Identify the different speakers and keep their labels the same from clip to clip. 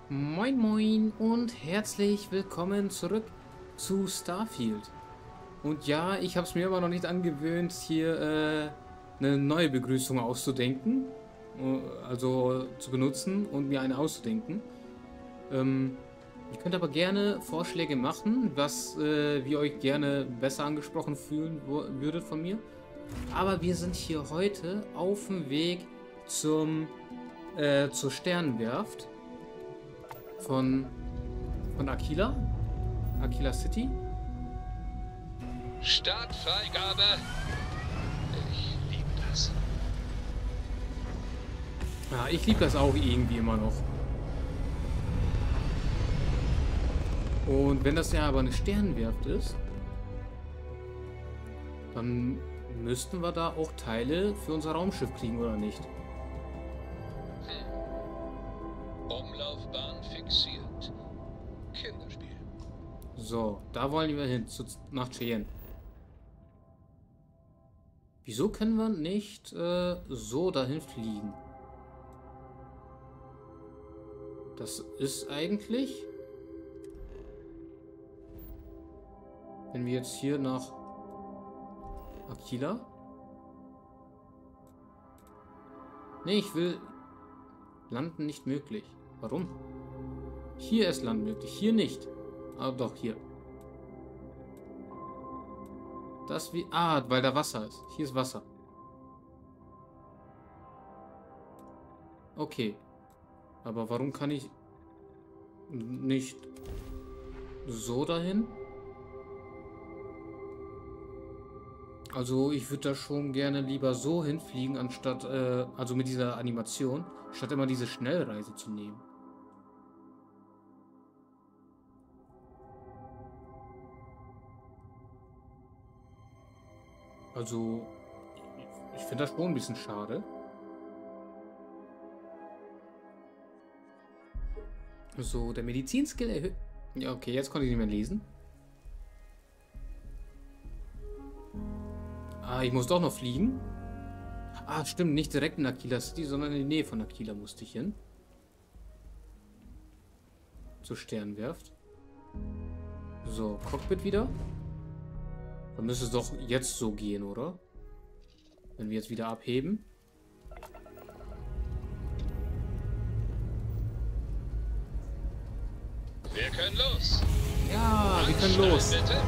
Speaker 1: Moin Moin und herzlich willkommen zurück zu Starfield. Und ja, ich habe es mir immer noch nicht angewöhnt, hier eine neue Begrüßung auszudenken, also zu benutzen und mir eine auszudenken. Ihr könnt aber gerne Vorschläge machen, was ihr euch gerne besser angesprochen fühlen würdet von mir. Aber wir sind hier heute auf dem Weg zur Sternenwerft von Aquila City.
Speaker 2: Startfreigabe. Ich liebe das.
Speaker 1: Ja, ich liebe das auch irgendwie immer noch. Und wenn das ja aber eine Sternenwerft ist, dann müssten wir da auch Teile für unser Raumschiff kriegen, oder nicht?
Speaker 2: Umlaufbahn fixiert. Kinderspiel.
Speaker 1: So, da wollen wir hin, nach Cheyenne. Wieso können wir nicht so dahin fliegen? Das ist eigentlich... Wenn wir jetzt hier nach Aquila... Nee, ich will... Landen nicht möglich. Warum? Hier ist Land möglich, hier nicht. Aber doch, hier. Das wie... Ah, weil da Wasser ist. Hier ist Wasser. Okay. Aber warum kann ich nicht so dahin? Also ich würde da schon gerne lieber so hinfliegen, anstatt, also mit dieser Animation, statt immer diese Schnellreise zu nehmen. Also, ich finde das schon ein bisschen schade. So, der Medizinskill erhöht... Ja, okay, jetzt konnte ich nicht mehr lesen. Ah, ich muss doch noch fliegen. Ah, stimmt, nicht direkt in Aquila City, sondern in die Nähe von Aquila musste ich hin. Zur Sternenwerft. So, Cockpit wieder. Dann müsste es doch jetzt so gehen, oder? Wenn wir jetzt wieder abheben.
Speaker 2: Wir können los.
Speaker 1: Ja, wir können los.
Speaker 2: Bitte.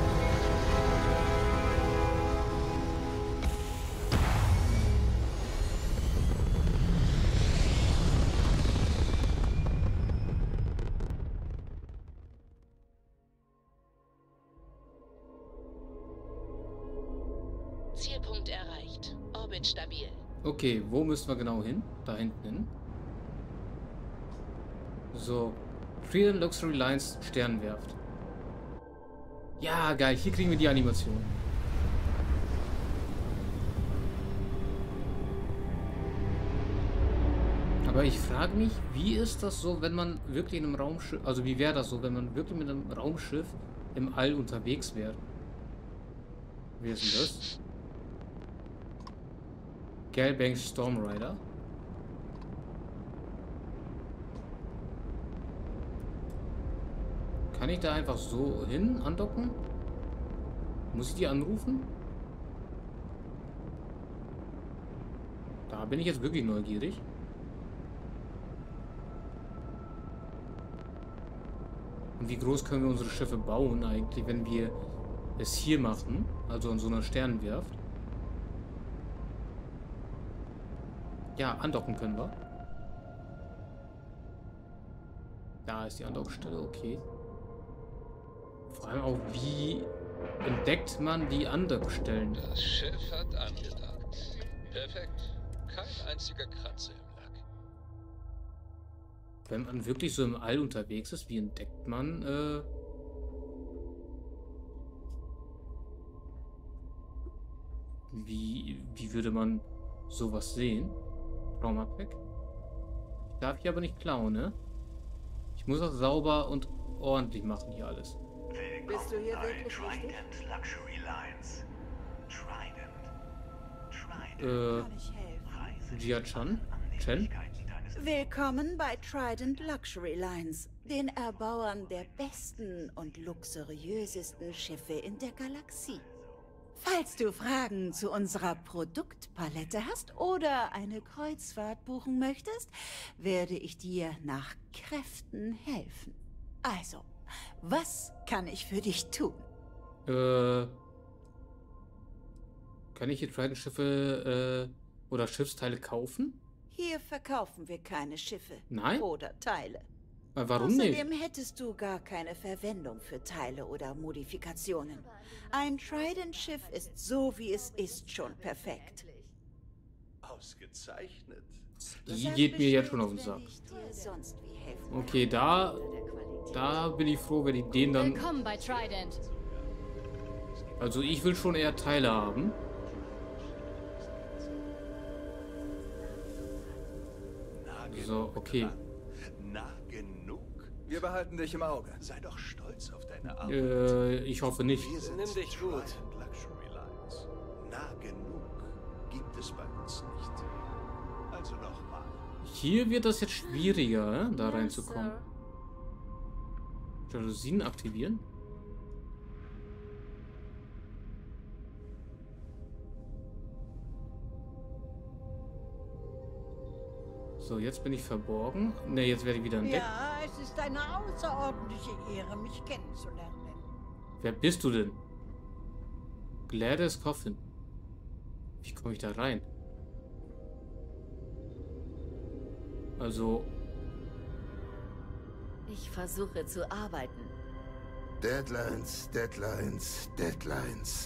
Speaker 3: Zielpunkt erreicht. Orbit stabil.
Speaker 1: Okay, wo müssen wir genau hin? Da hinten hin. So. Freedom Luxury Lines Sternenwerft. Ja, geil. Hier kriegen wir die Animation. Aber ich frage mich, wie ist das so, wenn man wirklich in einem Raumschiff... Also wie wäre das so, wenn man wirklich mit einem Raumschiff im All unterwegs wäre? Wie ist denn das? Gelbanks Stormrider. Kann ich da einfach so hin andocken? Muss ich die anrufen? Da bin ich jetzt wirklich neugierig. Und wie groß können wir unsere Schiffe bauen eigentlich, wenn wir es hier machen? Also in so einer Sternenwerft. Ja, andocken können wir. Da ist die Andockstelle, okay. Vor allem auch, wie entdeckt man die Andockstellen?
Speaker 2: Das Schiff hat angedockt. Perfekt. Kein einziger Kratzer im Lack.
Speaker 1: Wenn man wirklich so im All unterwegs ist, wie entdeckt man, wie würde man sowas sehen? Raumabweg. Ich darf hier aber nicht klauen, ne? Ich muss das sauber und ordentlich machen hier alles.
Speaker 4: Bist du hier wirklich richtig?
Speaker 5: Trident Luxury Lines. Trident.
Speaker 4: Kann ich helfen?
Speaker 1: Jia Chan? Chen?
Speaker 4: Willkommen bei Trident Luxury Lines, den Erbauern der besten und luxuriösesten Schiffe in der Galaxie. Falls du Fragen zu unserer Produktpalette hast oder eine Kreuzfahrt buchen möchtest, werde ich dir nach Kräften helfen. Also, was kann ich für dich tun?
Speaker 1: Kann ich hier Trident-Schiffe oder Schiffsteile kaufen?
Speaker 4: Hier verkaufen wir keine Schiffe
Speaker 1: Nein?
Speaker 4: oder Teile.
Speaker 1: Warum nicht?
Speaker 4: Außerdem hättest du gar keine Verwendung für Teile oder Modifikationen. Ein Trident-Schiff ist so, wie es ist, schon perfekt.
Speaker 5: Ausgezeichnet.
Speaker 1: Die geht mir jetzt schon auf den Sack.
Speaker 4: Wenn ich dir sonst wie helfen
Speaker 1: Okay, da bin ich froh, wenn ich den dann...
Speaker 6: Willkommen bei Trident.
Speaker 1: Also ich will schon eher Teile haben. So, okay.
Speaker 5: Nah genug.
Speaker 7: Wir behalten dich im Auge.
Speaker 5: Sei doch stolz auf deine Arbeit.
Speaker 1: Ich hoffe nicht.
Speaker 5: Wir sind
Speaker 7: Nimm dich gut.
Speaker 5: Trident Luxury Lines. Nah genug gibt es bei uns nicht. Also nochmal.
Speaker 1: Hier wird das jetzt schwieriger, da reinzukommen. Jalousien aktivieren. So, jetzt bin ich verborgen. Ne, jetzt werde ich wieder entdeckt.
Speaker 8: Ja, es ist eine außerordentliche Ehre, mich kennenzulernen.
Speaker 1: Wer bist du denn? Gladys Coffin. Wie komme ich da rein? Also,
Speaker 9: Ich versuche zu arbeiten.
Speaker 10: Deadlines, Deadlines, Deadlines.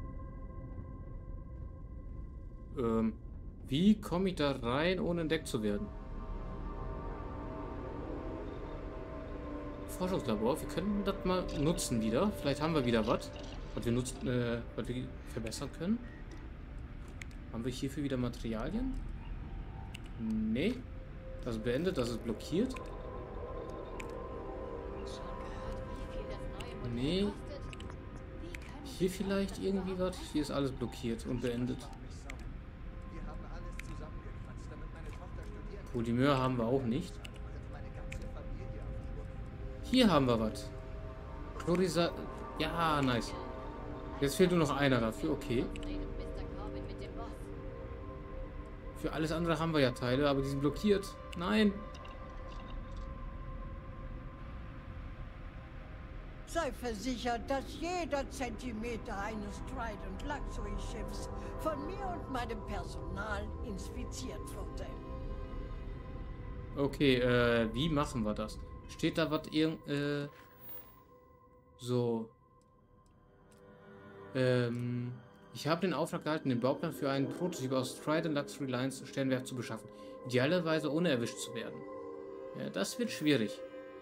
Speaker 1: wie komme ich da rein, ohne entdeckt zu werden? Forschungslabor, wir können das mal nutzen wieder. Vielleicht haben wir wieder was wir nutzen, was wir verbessern können. Haben wir hierfür wieder Materialien? Nee. Das ist beendet, das ist blockiert. Nee. Hier vielleicht irgendwie was? Hier ist alles blockiert und beendet. Polymer haben wir auch nicht. Hier haben wir was. Chlorisa... Ja, nice. Jetzt fehlt nur noch einer dafür, okay. Für alles andere haben wir ja Teile, aber die sind blockiert. Nein.
Speaker 8: Sei versichert, dass jeder Zentimeter eines Trident Luxury Schiffs von mir und meinem Personal inspiziert wurde.
Speaker 1: Okay, wie machen wir das? Steht da was so. Ich habe den Auftrag gehalten, den Bauplan für einen Prototyp aus Trident Luxury Lines Sternwerk zu beschaffen. Idealerweise ohne erwischt zu werden. Ja, das wird schwierig.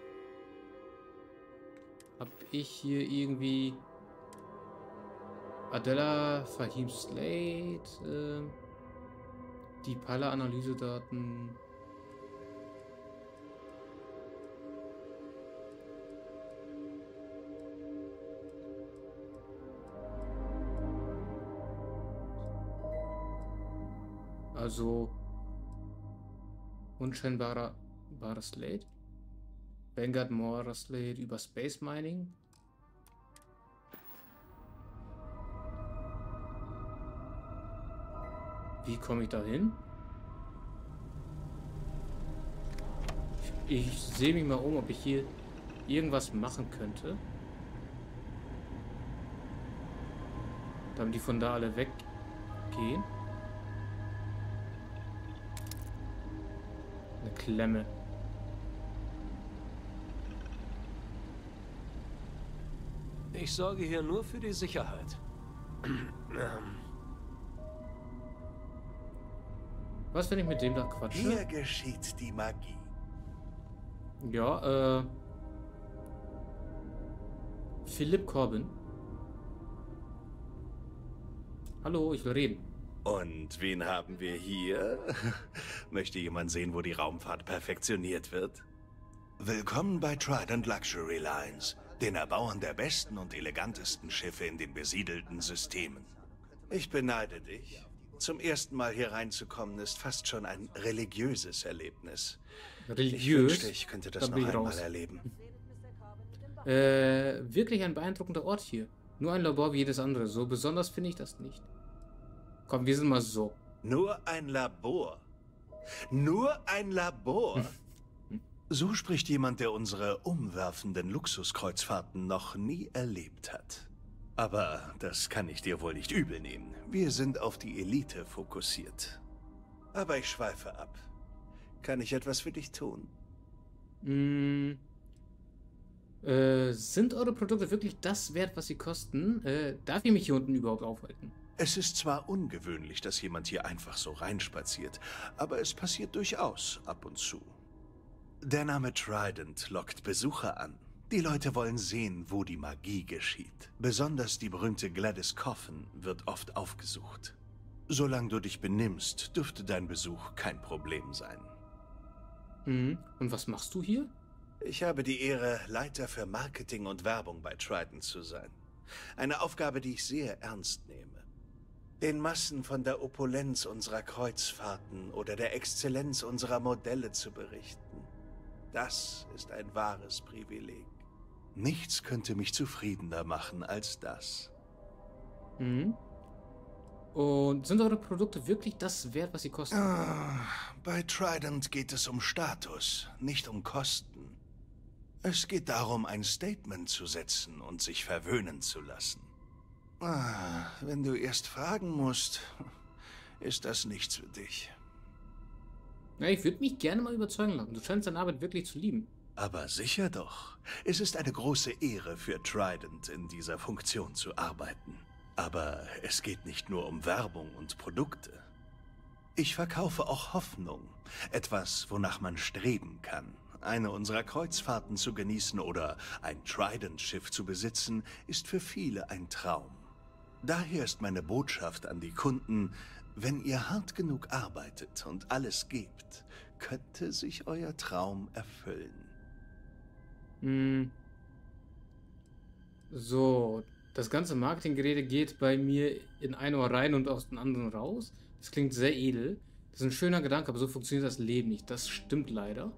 Speaker 1: Hab ich hier irgendwie Adela Fahim Slate, die Pala-Analysedaten. Also unscheinbarer Slate. Vanguard Mora Slate über Space Mining. Wie komme ich da hin? Ich sehe mich mal um, ob ich hier irgendwas machen könnte. Damit die von da alle weggehen. Eine Klemme.
Speaker 7: Ich sorge hier nur für die Sicherheit.
Speaker 1: Was, wenn ich mit dem da quatsche?
Speaker 5: Hier geschieht die Magie.
Speaker 1: Ja, Philipp Corbin. Hallo, ich will reden.
Speaker 5: Und wen haben wir hier? Möchte jemand sehen, wo die Raumfahrt perfektioniert wird? Willkommen bei Trident Luxury Lines, den Erbauern der besten und elegantesten Schiffe in den besiedelten Systemen. Ich beneide dich. Zum ersten Mal hier reinzukommen, ist fast schon ein religiöses Erlebnis. Ich
Speaker 1: Religiös?
Speaker 5: wünschte, ich könnte das
Speaker 1: Da
Speaker 5: noch
Speaker 1: bin ich
Speaker 5: einmal
Speaker 1: raus.
Speaker 5: erleben.
Speaker 1: Wirklich ein beeindruckender Ort hier. Nur ein Labor wie jedes andere. So besonders finde ich das nicht. Komm, wir sind mal so.
Speaker 5: Nur ein Labor. Nur ein Labor. So spricht jemand, der unsere umwerfenden Luxuskreuzfahrten noch nie erlebt hat. Aber das kann ich dir wohl nicht übel nehmen. Wir sind auf die Elite fokussiert. Aber ich schweife ab. Kann ich etwas für dich tun?
Speaker 1: Sind eure Produkte wirklich das wert, was sie kosten? Darf ich mich hier unten überhaupt aufhalten?
Speaker 5: Es ist zwar ungewöhnlich, dass jemand hier einfach so reinspaziert, aber es passiert durchaus ab und zu. Der Name Trident lockt Besucher an. Die Leute wollen sehen, wo die Magie geschieht. Besonders die berühmte Gladys Coffin wird oft aufgesucht. Solange du dich benimmst, dürfte dein Besuch kein Problem sein.
Speaker 1: Und was machst du hier?
Speaker 5: Ich habe die Ehre, Leiter für Marketing und Werbung bei Trident zu sein. Eine Aufgabe, die ich sehr ernst nehme. Den Massen von der Opulenz unserer Kreuzfahrten oder der Exzellenz unserer Modelle zu berichten. Das ist ein wahres Privileg. Nichts könnte mich zufriedener machen als das.
Speaker 1: Und sind eure Produkte wirklich das wert, was sie kosten?
Speaker 5: Bei Trident geht es um Status, nicht um Kosten. Es geht darum, ein Statement zu setzen und sich verwöhnen zu lassen. Wenn du erst fragen musst, ist das nichts für dich.
Speaker 1: Ja, ich würde mich gerne mal überzeugen lassen. Du scheinst deine Arbeit wirklich zu lieben.
Speaker 5: Aber sicher doch. Es ist eine große Ehre für Trident, in dieser Funktion zu arbeiten. Aber es geht nicht nur um Werbung und Produkte. Ich verkaufe auch Hoffnung. Etwas, wonach man streben kann. Eine unserer Kreuzfahrten zu genießen oder ein Trident-Schiff zu besitzen, ist für viele ein Traum. Daher ist meine Botschaft an die Kunden: Wenn ihr hart genug arbeitet und alles gebt, könnte sich euer Traum erfüllen.
Speaker 1: So, das ganze Marketinggerede geht bei mir in ein Ohr rein und aus dem anderen raus. Das klingt sehr edel. Das ist ein schöner Gedanke, aber so funktioniert das Leben nicht. Das stimmt leider.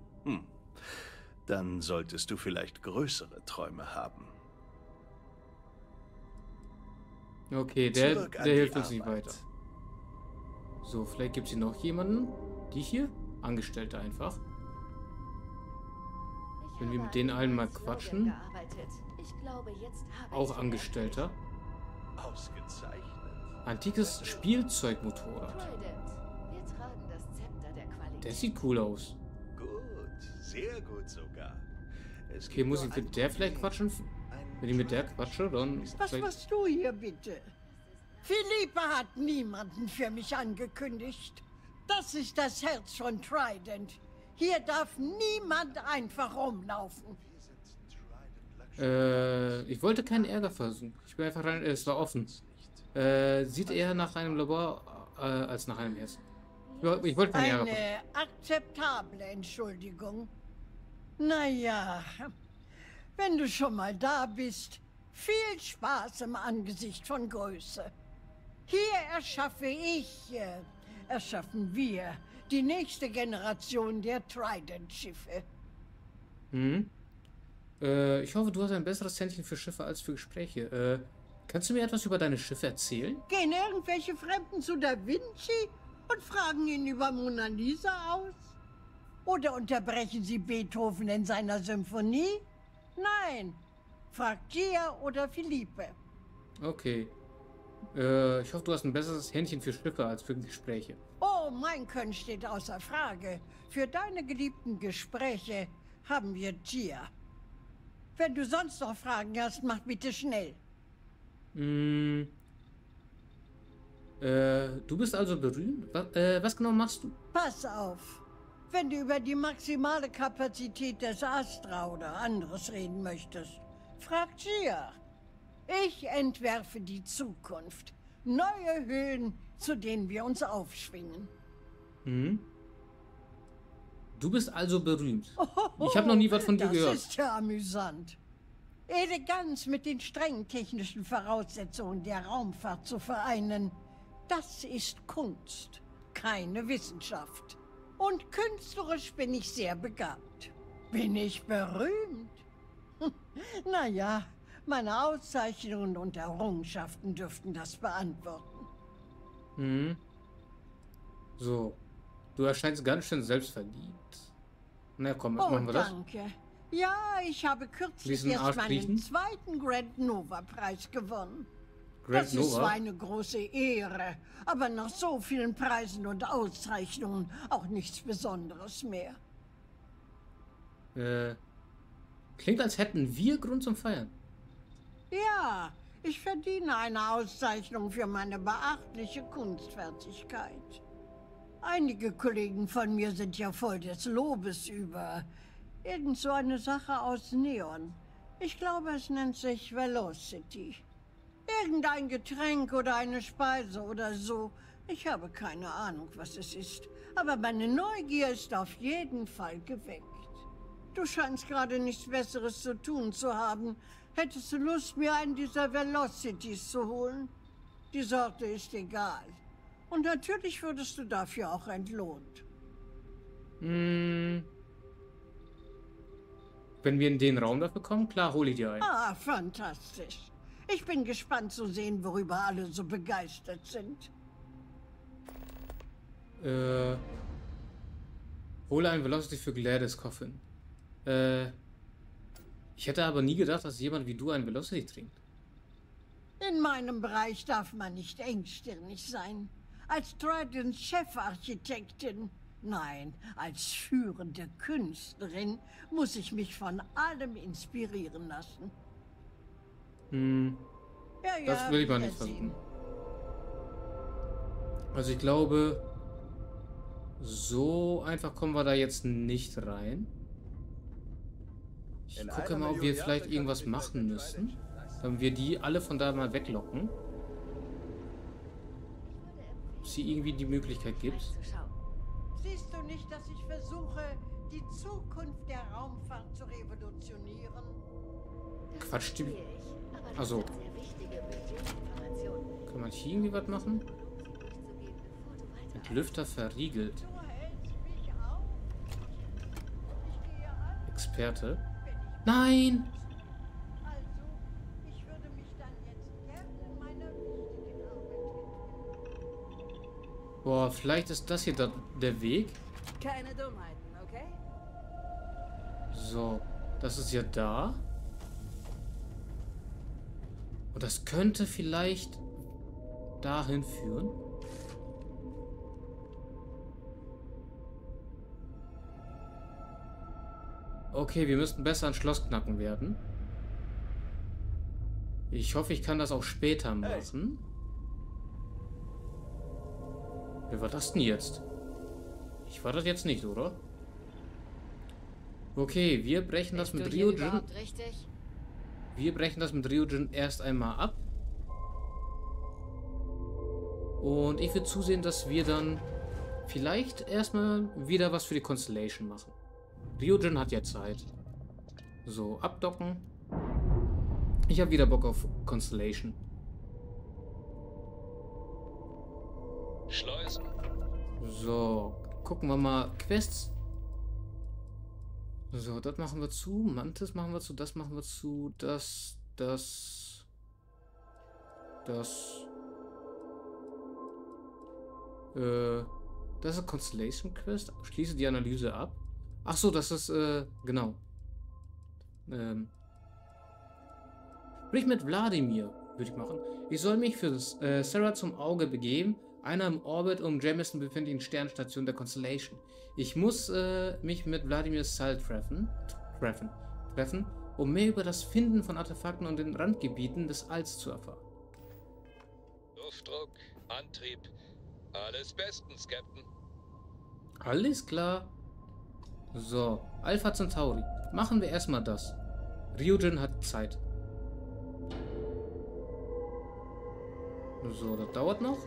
Speaker 5: Dann solltest du vielleicht größere Träume haben.
Speaker 1: Okay, der
Speaker 5: Zurück an
Speaker 1: hilft
Speaker 5: die
Speaker 1: uns nicht
Speaker 5: Arbeit.
Speaker 1: weiter. So, vielleicht gibt es hier noch jemanden. Die hier? Angestellte einfach. Wenn wir mit denen allen mal quatschen. Auch Angestellter.
Speaker 5: Ausgezeichnet.
Speaker 1: Antikes Spielzeugmotorrad. Der sieht cool aus.
Speaker 5: Gut, sehr gut sogar. Es
Speaker 1: Okay,
Speaker 5: gibt
Speaker 1: muss
Speaker 5: nur
Speaker 1: ich
Speaker 5: ein
Speaker 1: mit der vielleicht
Speaker 5: Problem.
Speaker 1: quatschen? Wenn ich mit der quatsche, dann...
Speaker 8: Was
Speaker 1: vielleicht-
Speaker 8: machst du hier bitte? Philippa hat niemanden für mich angekündigt. Das ist das Herz von Trident. Hier darf niemand einfach rumlaufen.
Speaker 1: Ich wollte keinen Ärger versuchen. Ich bin einfach rein, es war offen. Sieht eher nach einem Labor als nach einem Herzen. Ich wollte keinen Ärger versuchen.
Speaker 8: Eine akzeptable Entschuldigung. Naja, wenn du schon mal da bist, viel Spaß im Angesicht von Größe. Hier erschaffen wir die nächste Generation der Trident-Schiffe.
Speaker 1: Ich hoffe, du hast ein besseres Händchen für Schiffe als für Gespräche. Kannst du mir etwas über deine Schiffe erzählen?
Speaker 8: Gehen irgendwelche Fremden zu Da Vinci und fragen ihn über Mona Lisa aus? Oder unterbrechen sie Beethoven in seiner Symphonie? Nein, fragt Gia oder Philippe.
Speaker 1: Okay. Ich hoffe, du hast ein besseres Händchen für Schiffe als für Gespräche.
Speaker 8: Oh, mein Können steht außer Frage. Für deine geliebten Gespräche haben wir Gia. Wenn du sonst noch Fragen hast, mach bitte schnell.
Speaker 1: Du bist also berühmt? Was genau machst du?
Speaker 8: Pass auf. Wenn du über die maximale Kapazität des Astra oder anderes reden möchtest, frag Gia. Ich entwerfe die Zukunft. Neue Höhen, zu denen wir uns aufschwingen.
Speaker 1: Du bist also berühmt. Ich habe noch nie was von dir gehört.
Speaker 8: Das ist ja amüsant. Eleganz mit den strengen technischen Voraussetzungen der Raumfahrt zu vereinen, Das ist Kunst, keine Wissenschaft. Und künstlerisch bin ich sehr begabt. Bin ich berühmt? Naja, meine Auszeichnungen und Errungenschaften dürften das beantworten.
Speaker 1: Hm. So. Du erscheinst ganz schön selbstverliebt. Na komm, machen wir das.
Speaker 8: Danke. Ja, ich habe kürzlich
Speaker 1: Diesen
Speaker 8: erst
Speaker 1: Arsch
Speaker 8: meinen
Speaker 1: kriechen?
Speaker 8: zweiten Grand Nova-Preis gewonnen.
Speaker 1: Grand
Speaker 8: Das ist zwar
Speaker 1: Nova?
Speaker 8: eine große Ehre, aber nach so vielen Preisen und Auszeichnungen auch nichts Besonderes mehr.
Speaker 1: Klingt, als hätten wir Grund zum Feiern.
Speaker 8: Ja, ich verdiene eine Auszeichnung für meine beachtliche Kunstfertigkeit. Einige Kollegen von mir sind ja voll des Lobes über irgend so eine Sache aus Neon. Ich glaube, es nennt sich Velocity. Irgendein Getränk oder eine Speise oder so. Ich habe keine Ahnung, was es ist. Aber meine Neugier ist auf jeden Fall geweckt. Du scheinst gerade nichts Besseres zu tun zu haben. Hättest du Lust, mir einen dieser Velocities zu holen? Die Sorte ist egal. Und natürlich würdest du dafür auch entlohnt.
Speaker 1: Hm. Wenn wir in den Raum dafür kommen, klar, hole ich dir einen.
Speaker 8: Ah, fantastisch. Ich bin gespannt zu sehen, worüber alle so begeistert sind.
Speaker 1: Hole ein Velocity für Gladys Coffin. Ich hätte aber nie gedacht, dass jemand wie du ein Velocity trinkt.
Speaker 8: In meinem Bereich darf man nicht engstirnig sein. Als Tridents Chefarchitektin, nein, als führende Künstlerin muss ich mich von allem inspirieren lassen.
Speaker 1: Hm.
Speaker 8: Ja, ja,
Speaker 1: Das will ich mal
Speaker 8: wir
Speaker 1: nicht
Speaker 8: sehen.
Speaker 1: versuchen. Also ich glaube, so einfach kommen wir da jetzt nicht rein. Ich gucke mal, ob wir vielleicht irgendwas machen müssen, damit wir die alle von da mal weglocken. Ob es hier irgendwie die Möglichkeit gibt.
Speaker 8: Siehst du nicht, dass ich versuche, die Zukunft der Raumfahrt zu revolutionieren?
Speaker 1: Quatsch, die... Also, kann man hier irgendwie was machen? Mit Lüfter verriegelt.
Speaker 8: Du hältst mich auf. Ich gehe an,
Speaker 1: Experte. Nein!
Speaker 8: also ich würde mich dann jetzt gerne meiner wichtigen Arbeit widmen.
Speaker 1: Boah, vielleicht ist das hier der Weg.
Speaker 3: Keine Dummheiten, okay?
Speaker 1: So, das ist ja da. Und das könnte vielleicht dahin führen. Okay, wir müssten besser ein Schloss knacken werden. Ich hoffe, ich kann das auch später machen. Wer war das denn jetzt? Ich war das jetzt nicht, oder? Okay, wir brechen das mit Ryujin. Wir brechen das mit Ryujin erst einmal ab. Und ich will zusehen, dass wir dann vielleicht erstmal wieder was für die Constellation machen. Ryujin hat ja Zeit. So, abdocken. Ich habe wieder Bock auf Constellation.
Speaker 2: Schleusen.
Speaker 1: So, gucken wir mal. Quests. So, das machen wir zu. Mantis machen wir zu. Das machen wir zu. Das. Das ist Constellation Quest. Schließe die Analyse ab. Ach so, das ist, genau. Sprich mit Wladimir, würde ich machen. Ich soll mich für Sarah zum Auge begeben, einer im Orbit um Jamison befindlichen Sternstation der Constellation. Ich muss mich mit Wladimir Sal treffen, um mehr über das Finden von Artefakten und den Randgebieten des Alls zu erfahren.
Speaker 2: Luftdruck, Antrieb, alles bestens, Captain.
Speaker 1: Alles klar. So, Alpha Centauri. Machen wir erstmal das. Ryujin hat Zeit. So, das dauert noch.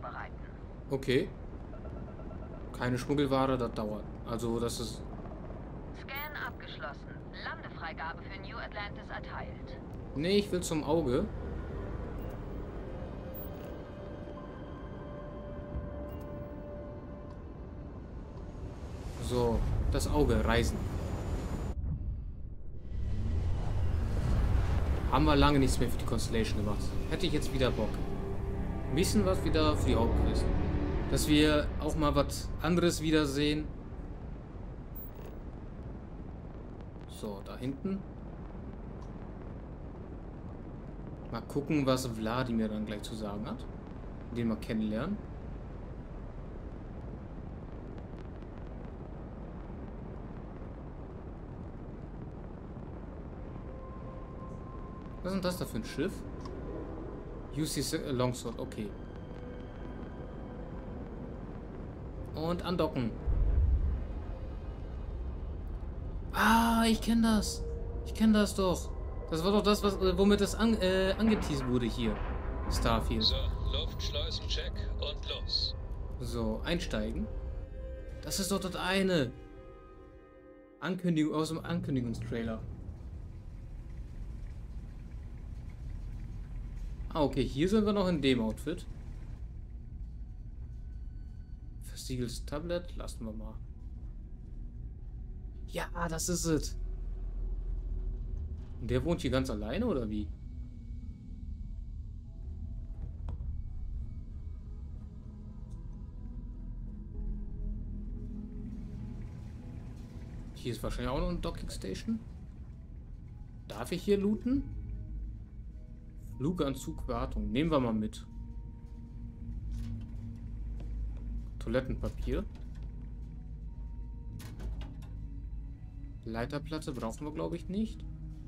Speaker 6: vorbereiten.
Speaker 1: Okay. Keine Schmuggelware, das dauert. Also, das ist...
Speaker 6: Scan abgeschlossen. Landefreigabe für New Atlantis erteilt.
Speaker 1: Nee, ich will zum Auge. So, das Auge, Reisen. Haben wir lange nichts mehr für die Constellation gemacht. Hätte ich jetzt wieder Bock. Ein bisschen was wieder für die Hauptquest. Dass wir auch mal was anderes wiedersehen. So, da hinten. Mal gucken, was Wladimir dann gleich zu sagen hat. Den mal kennenlernen. Was ist denn das da für ein Schiff? UC Longsword, okay. Und andocken. Ah, ich kenne das. Ich kenne das doch. Das war doch das, was, womit das angeteased wurde hier. Starfield.
Speaker 2: So, Luftschleusen-Check und los.
Speaker 1: So, einsteigen. Das ist doch das eine. Ankündigung aus dem Ankündigungstrailer. Ah, okay, hier sind wir noch in dem Outfit. Versiegeltes Tablet, lassen wir mal. Ja, das ist es. Und der wohnt hier ganz alleine, oder wie? Hier ist wahrscheinlich auch noch eine Docking Station. Darf ich hier looten? Fluganzug, Wartung. Nehmen wir mal mit. Toilettenpapier. Leiterplatte brauchen wir, glaube ich, nicht.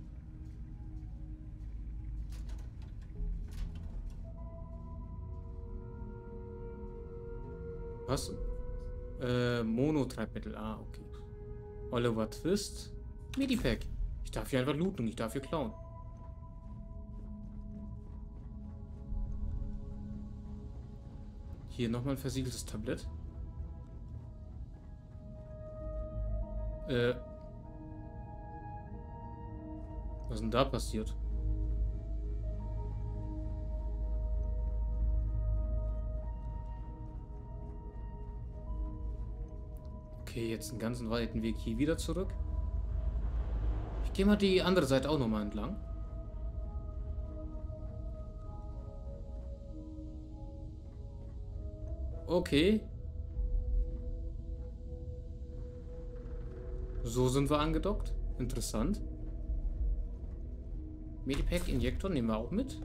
Speaker 1: Was? Mono-Treibmittel. Ah, okay. Oliver Twist. Medipack. Ich darf hier einfach looten. Ich darf hier klauen. Hier nochmal ein versiegeltes Tablett. Was ist denn da passiert? Okay, jetzt einen ganzen weiten Weg hier wieder zurück. Ich gehe mal die andere Seite auch nochmal entlang. Okay. So sind wir angedockt. Interessant. Medipack, Injektor nehmen wir auch mit.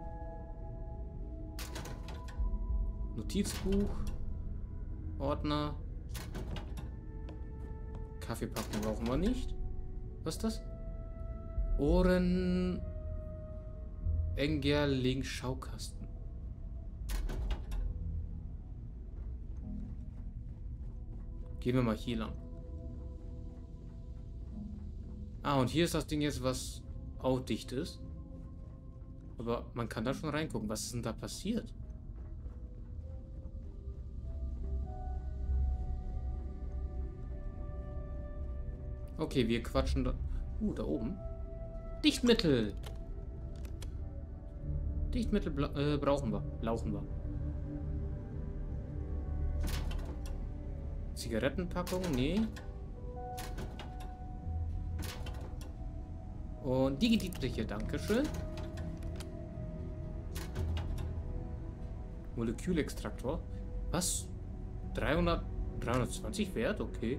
Speaker 1: Notizbuch. Ordner. Kaffeepackung brauchen wir nicht. Was ist das? Ohren. Engerling Schaukasten. Gehen wir mal hier lang. Ah, und hier ist das Ding jetzt, was auch dicht ist. Aber man kann da schon reingucken. Was ist denn da passiert? Okay, wir quatschen da... da oben. Dichtmittel! Dichtmittel brauchen wir. Lauchen wir. Zigarettenpackung? Nee. Und die Dietriche, dankeschön. Molekülextraktor. Was? 320 wert? Okay.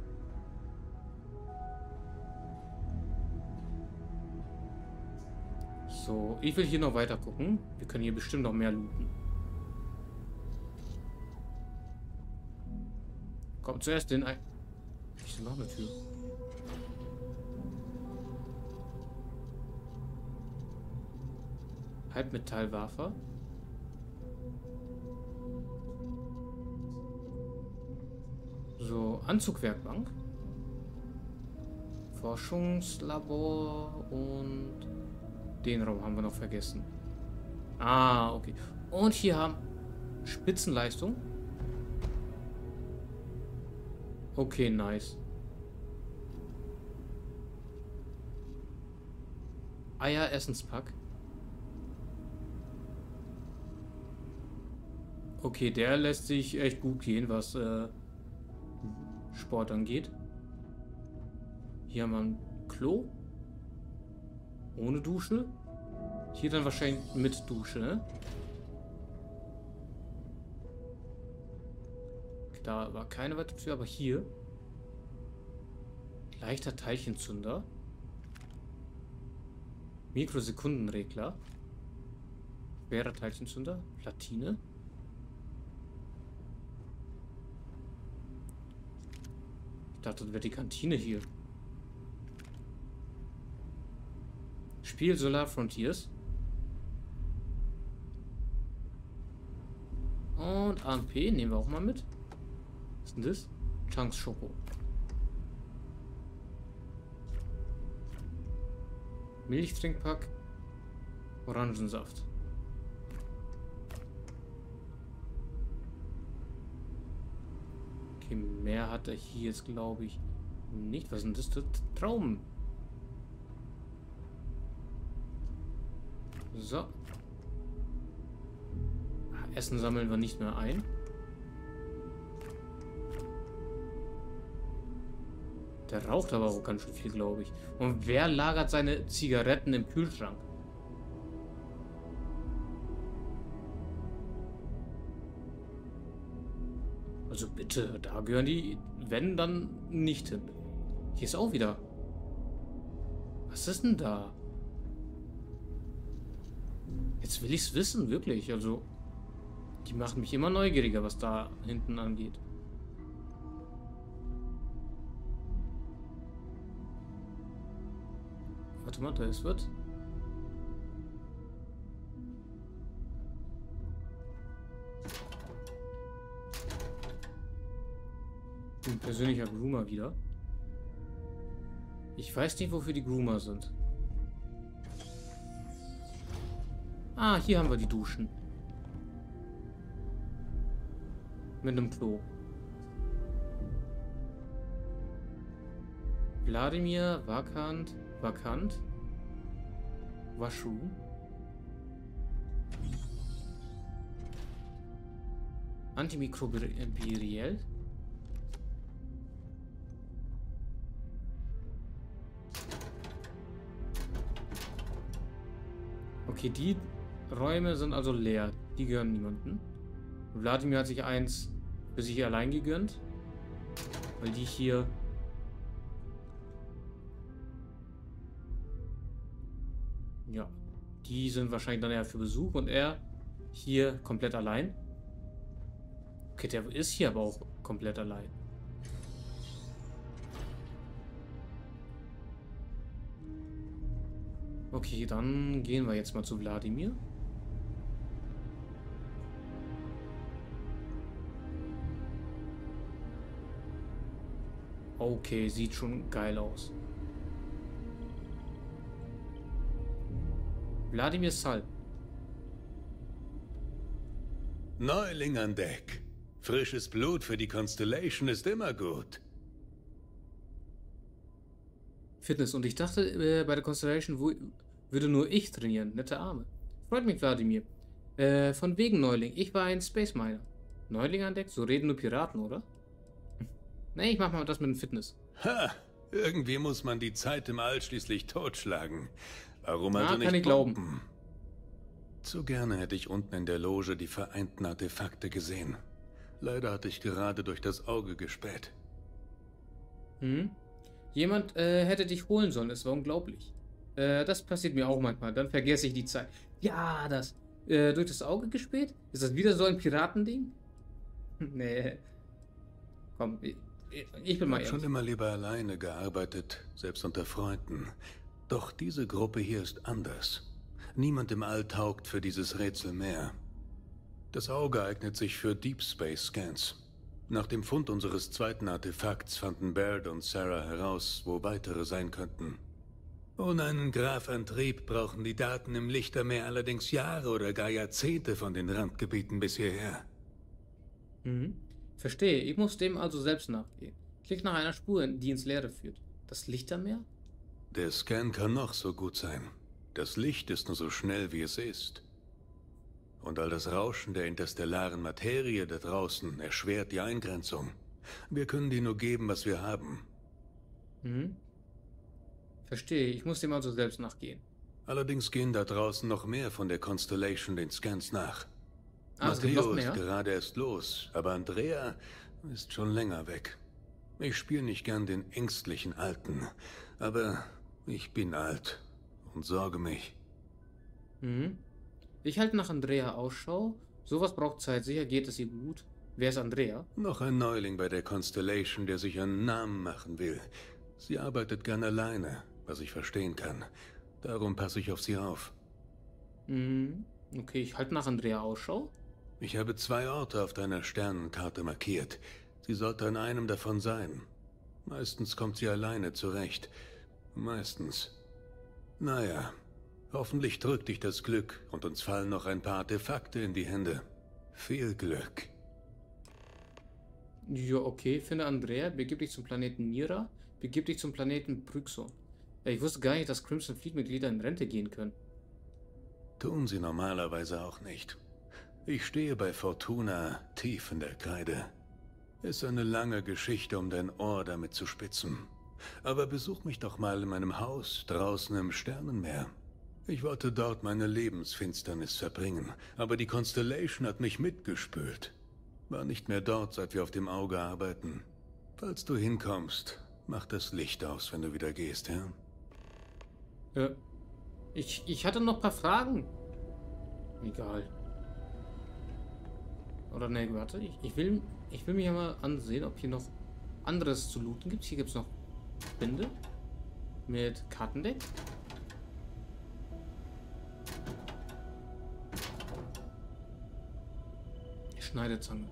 Speaker 1: So, ich will hier noch weiter gucken. Wir können hier bestimmt noch mehr looten. Kommt zuerst den ein... Ich noch eine Tür. Halbmetallwaffe. So, Anzugwerkbank. Forschungslabor und den Raum haben wir noch vergessen. Ah, okay. Und hier haben... Spitzenleistung. Okay, nice. Eier-Essenspack. Okay, der lässt sich echt gut gehen, was Sport angeht. Hier haben wir ein Klo. Ohne Dusche. Hier dann wahrscheinlich mit Dusche, ne? Da war keine weitere Tür, aber hier. Leichter Teilchenzünder. Mikrosekundenregler. Schwerer Teilchenzünder. Platine. Ich dachte, das wäre die Kantine hier. Spiel Solar Frontiers. Und AMP nehmen wir auch mal mit. Was ist denn das? Chunks Schoko. Milchtrinkpack. Orangensaft. Okay, mehr hat er hier jetzt, glaube ich, nicht. Was sind das für Trauben? So. Essen sammeln wir nicht mehr ein. Der raucht aber auch ganz schön viel, glaube ich. Und wer lagert seine Zigaretten im Kühlschrank? Also bitte, da gehören die, wenn, dann nicht hin. Hier ist auch wieder. Was ist denn da? Jetzt will ich es wissen, wirklich. Also, die machen mich immer neugieriger, was da hinten angeht. Warte mal, da ist was. Ein persönlicher Groomer wieder. Ich weiß nicht, wofür die Groomer sind. Ah, hier haben wir die Duschen. Mit einem Klo. Wladimir, vakant. Washroom. Antimikrobiell. Okay, die Räume sind also leer. Die gehören niemandem. Wladimir hat sich eins für sich allein gegönnt. Weil die hier... Ja, die sind wahrscheinlich dann eher für Besuch und er hier komplett allein. Okay, der ist hier aber auch komplett allein. Okay, dann gehen wir jetzt mal zu Wladimir. Okay, sieht schon geil aus. Wladimir Sal.
Speaker 10: Neuling an Deck. Frisches Blut für die Constellation ist immer gut.
Speaker 1: Fitness. Und ich dachte, bei der Constellation würde nur ich trainieren. Nette Arme. Freut mich, Wladimir. Von wegen Neuling. Ich war ein Space Miner. Neuling an Deck? So reden nur Piraten, oder? Nee, ich mach mal das mit dem Fitness.
Speaker 10: Ha! Irgendwie muss man die Zeit im All schließlich totschlagen. Warum also nicht
Speaker 1: kann ich glauben.
Speaker 10: Zu gerne hätte ich unten in der Loge die vereinten Artefakte gesehen. Leider hatte ich gerade durch das Auge gespäht.
Speaker 1: Jemand hätte dich holen sollen, es war unglaublich. Das passiert mir auch manchmal, dann vergesse ich die Zeit. Ja, das. Durch das Auge gespäht? Ist das wieder so ein Piratending? Nee. Komm, ich bin mal ehrlich.
Speaker 10: Ich habe schon immer lieber alleine gearbeitet, selbst unter Freunden. Doch diese Gruppe hier ist anders. Niemand im All taugt für dieses Rätsel mehr. Das Auge eignet sich für Deep Space Scans. Nach dem Fund unseres zweiten Artefakts fanden Baird und Sarah heraus, wo weitere sein könnten. Ohne einen Graphantrieb brauchen die Daten im Lichtermeer allerdings Jahre oder gar Jahrzehnte von den Randgebieten bis hierher.
Speaker 1: Mhm. Verstehe. Ich muss dem also selbst nachgehen. Klick nach einer Spur, die ins Leere führt. Das Licht am Meer?
Speaker 10: Der Scan kann noch so gut sein. Das Licht ist nur so schnell, wie es ist. Und all das Rauschen der interstellaren Materie da draußen erschwert die Eingrenzung. Wir können dir nur geben, was wir haben.
Speaker 1: Mhm. Verstehe. Ich muss dem also selbst nachgehen.
Speaker 10: Allerdings gehen da draußen noch mehr von der Constellation den Scans nach.
Speaker 1: Ah, es gibt noch
Speaker 10: Matteo
Speaker 1: mehr?
Speaker 10: ist gerade erst los, aber Andrea ist schon länger weg. Ich spiele nicht gern den ängstlichen Alten, aber ich bin alt und sorge mich.
Speaker 1: Mhm. Ich halte nach Andrea Ausschau. Sowas braucht Zeit. Sicher geht es ihr gut. Wer ist Andrea?
Speaker 10: Noch ein Neuling bei der Constellation, der sich einen Namen machen will. Sie arbeitet gern alleine, was ich verstehen kann. Darum passe ich auf sie auf.
Speaker 1: Mhm. Okay, ich halte nach Andrea Ausschau.
Speaker 10: Ich habe 2 Orte auf deiner Sternenkarte markiert. Sie sollte an einem davon sein. Meistens kommt sie alleine zurecht. Meistens. Naja, hoffentlich drückt dich das Glück und uns fallen noch ein paar Artefakte in die Hände. Viel Glück.
Speaker 1: Ja, okay. Finde Andrea. Begib dich zum Planeten Mira. Begib dich zum Planeten Pryxon. Ich wusste gar nicht, dass Crimson Fleet-Mitglieder in Rente gehen können.
Speaker 10: Tun sie normalerweise auch nicht. Ich stehe bei Fortuna tief in der Kreide. Ist eine lange Geschichte, um dein Ohr damit zu spitzen. Aber besuch mich doch mal in meinem Haus draußen im Sternenmeer. Ich wollte dort meine Lebensfinsternis verbringen, aber die Constellation hat mich mitgespült. War nicht mehr dort, seit wir auf dem Auge arbeiten. Falls du hinkommst, mach das Licht aus, wenn du wieder gehst, ja?
Speaker 1: Ich hatte noch ein paar Fragen. Egal. Oder ne, warte. Ich will mich mal ansehen, ob hier noch anderes zu looten gibt. Hier gibt es noch Binde mit Kartendeck. Schneidezange.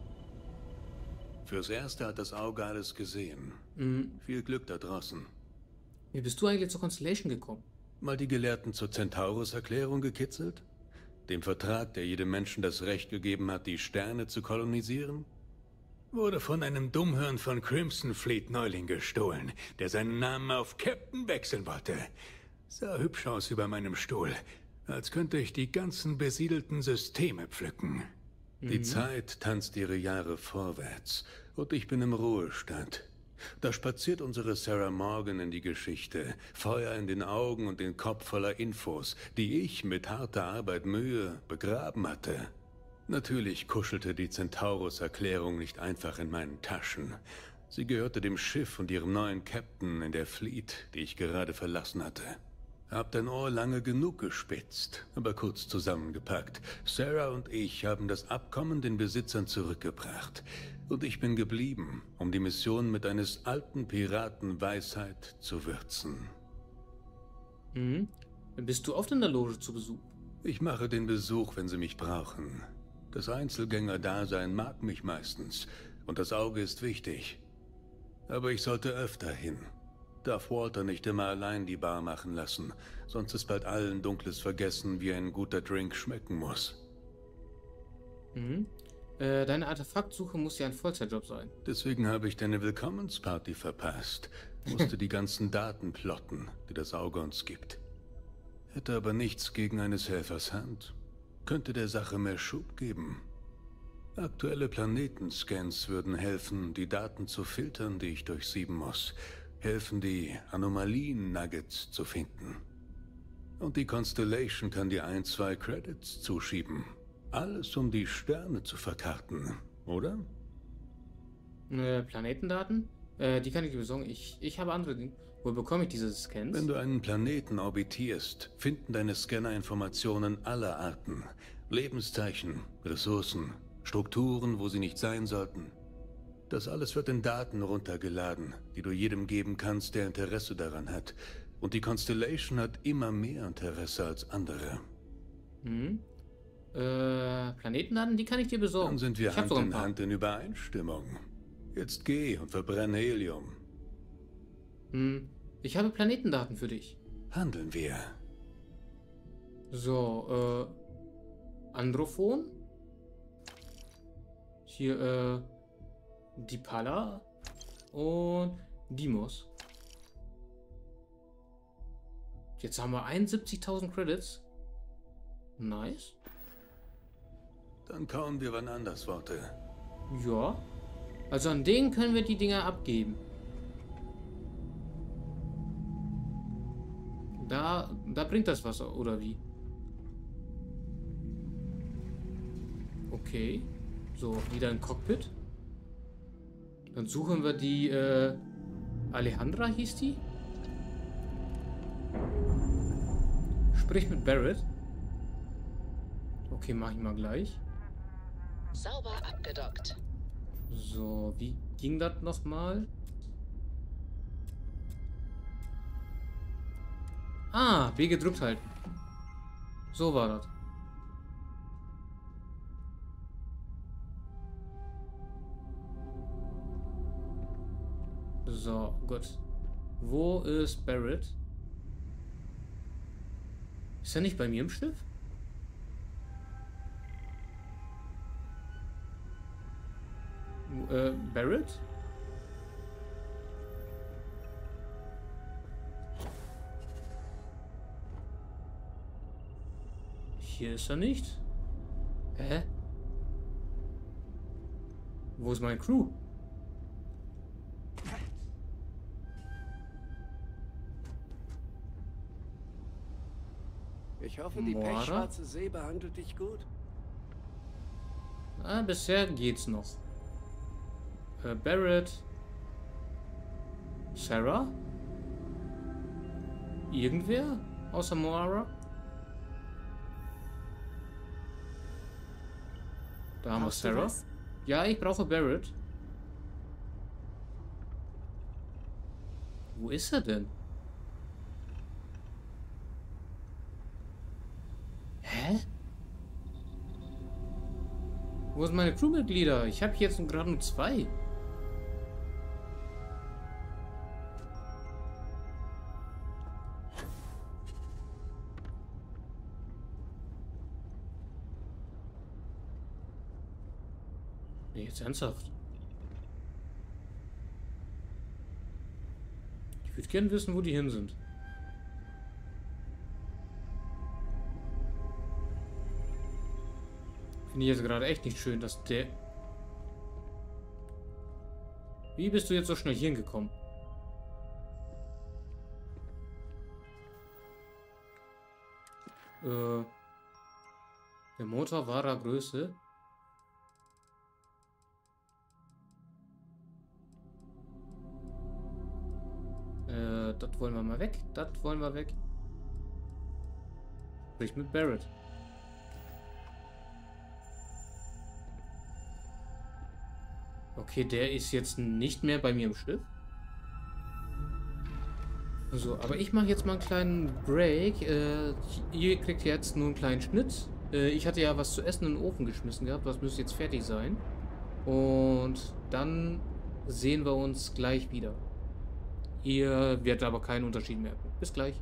Speaker 10: Fürs Erste hat das Auge alles gesehen.
Speaker 1: Mhm.
Speaker 10: Viel Glück da draußen.
Speaker 1: Wie bist du eigentlich zur Constellation gekommen?
Speaker 10: Mal die Gelehrten zur Centaurus-Erklärung gekitzelt? Dem Vertrag, der jedem Menschen das Recht gegeben hat, die Sterne zu kolonisieren? Wurde von einem Dummhirn von Crimson Fleet Neuling gestohlen, der seinen Namen auf Captain wechseln wollte. Sah hübsch aus über meinem Stuhl, als könnte ich die ganzen besiedelten Systeme pflücken. Die Zeit tanzt ihre Jahre vorwärts und ich bin im Ruhestand. Da spaziert unsere Sarah Morgan in die Geschichte, Feuer in den Augen und den Kopf voller Infos, die ich mit harter Arbeit Mühe begraben hatte. Natürlich kuschelte die Centaurus-Erklärung nicht einfach in meinen Taschen. Sie gehörte dem Schiff und ihrem neuen Captain in der Fleet, die ich gerade verlassen hatte. Hab dein Ohr lange genug gespitzt, aber kurz zusammengepackt. Sarah und ich haben das Abkommen den Besitzern zurückgebracht. Und ich bin geblieben, um die Mission mit eines alten Piraten Weisheit zu würzen.
Speaker 1: Mhm. Bist du oft in der Loge zu Besuch?
Speaker 10: Ich mache den Besuch, wenn sie mich brauchen. Das Einzelgänger-Dasein mag mich meistens, und das Auge ist wichtig. Aber ich sollte öfter hin. Darf Walter nicht immer allein die Bar machen lassen, sonst ist bald allen dunkles Vergessen, wie ein guter Drink schmecken muss.
Speaker 1: Mhm. Deine Artefaktsuche muss ja ein Vollzeitjob sein.
Speaker 10: Deswegen habe ich deine Willkommensparty verpasst. Musste die ganzen Daten plotten, die das Auge uns gibt. Hätte aber nichts gegen eines Helfers Hand. Könnte der Sache mehr Schub geben. Aktuelle Planetenscans würden helfen, die Daten zu filtern, die ich durchsieben muss. Helfen, die Anomalien-Nuggets zu finden. Und die Constellation kann dir 1, 2 Credits zuschieben. Alles, um die Sterne zu verkarten, oder?
Speaker 1: Planetendaten? Die kann ich dir besorgen. Ich habe andere Dinge. Wo bekomme ich diese Scans?
Speaker 10: Wenn du einen Planeten orbitierst, finden deine Scanner Informationen aller Arten. Lebenszeichen, Ressourcen, Strukturen, wo sie nicht sein sollten. Das alles wird in Daten runtergeladen, die du jedem geben kannst, der Interesse daran hat. Und die Constellation hat immer mehr Interesse als andere.
Speaker 1: Mhm. Planetendaten, die kann ich dir besorgen.
Speaker 10: Dann sind wir Hand in Hand in Übereinstimmung. Jetzt geh und verbrenne Helium.
Speaker 1: Ich habe Planetendaten für dich.
Speaker 10: Handeln wir.
Speaker 1: So, Androphon. Hier, die Pala und Dimos. Jetzt haben wir 71.000 Credits. Nice.
Speaker 10: Dann kauen wir wann anders Worte.
Speaker 1: Ja. Also an denen können wir die Dinger abgeben. Da bringt das was, oder wie? Okay. So, wieder ein Cockpit. Dann suchen wir die, Alejandra hieß die? Sprich mit Barrett. Okay, mach ich mal gleich.
Speaker 11: Sauber abgedockt.
Speaker 1: So, wie ging das nochmal? Ah, B gedrückt halten. So war das. So, gut. Wo ist Barrett? Ist er nicht bei mir im Schiff? Barrett? Hier ist er nicht. Hä? Wo ist meine Crew?
Speaker 7: Ich hoffe, die
Speaker 1: Moara?
Speaker 7: pechschwarze See behandelt dich gut.
Speaker 1: Ah, bisher geht's noch. Barrett. Sarah? Irgendwer? Außer Moara? Da haben wir
Speaker 3: Brauchst du
Speaker 1: Sarah.
Speaker 3: was?
Speaker 1: Ja, ich brauche Barrett. Wo ist er denn? Hä? Wo sind meine Crewmitglieder? Ich habe jetzt gerade nur 2. Nee, jetzt ernsthaft. Ich würde gerne wissen, wo die hin sind. Finde ich jetzt gerade echt nicht schön, dass der... Wie bist du jetzt so schnell hier hingekommen? Der Motor wahrer Größe. Das wollen wir mal weg. Das wollen wir weg. Sprich mit Barrett. Okay, der ist jetzt nicht mehr bei mir im Schiff. So, aber ich mache jetzt mal einen kleinen Break. Ihr kriegt jetzt nur einen kleinen Schnitt. Ich hatte ja was zu essen in den Ofen geschmissen gehabt. Das müsste jetzt fertig sein. Und dann sehen wir uns gleich wieder. Ihr werdet aber keinen Unterschied merken. Bis gleich.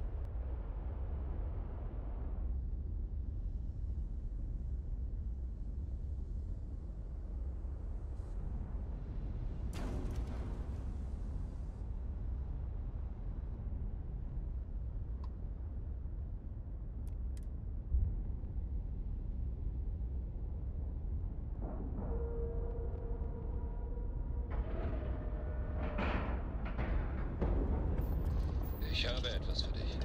Speaker 2: Ich habe etwas für dich.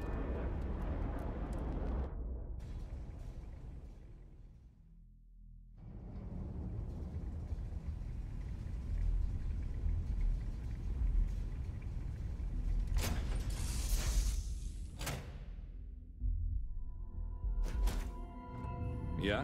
Speaker 12: Ja?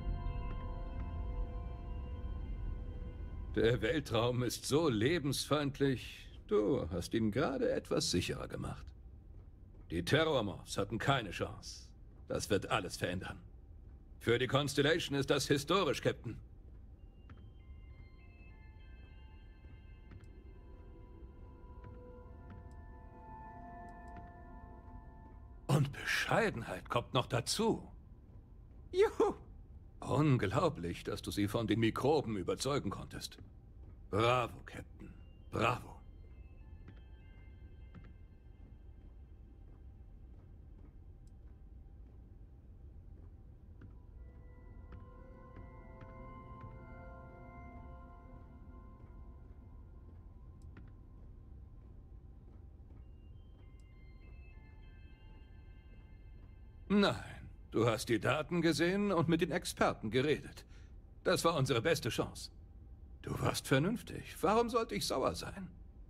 Speaker 12: Der Weltraum ist so lebensfeindlich, du hast ihn gerade etwas sicherer gemacht. Die Terrormorphs hatten keine Chance. Das wird alles verändern. Für die Constellation ist das historisch, Captain. Und Bescheidenheit kommt noch dazu. Juhu! Unglaublich, dass du sie von den Mikroben überzeugen konntest. Bravo, Captain. Bravo. Nein, du hast die Daten gesehen und mit den Experten geredet. Das war unsere beste Chance. Du warst vernünftig. Warum sollte ich sauer sein?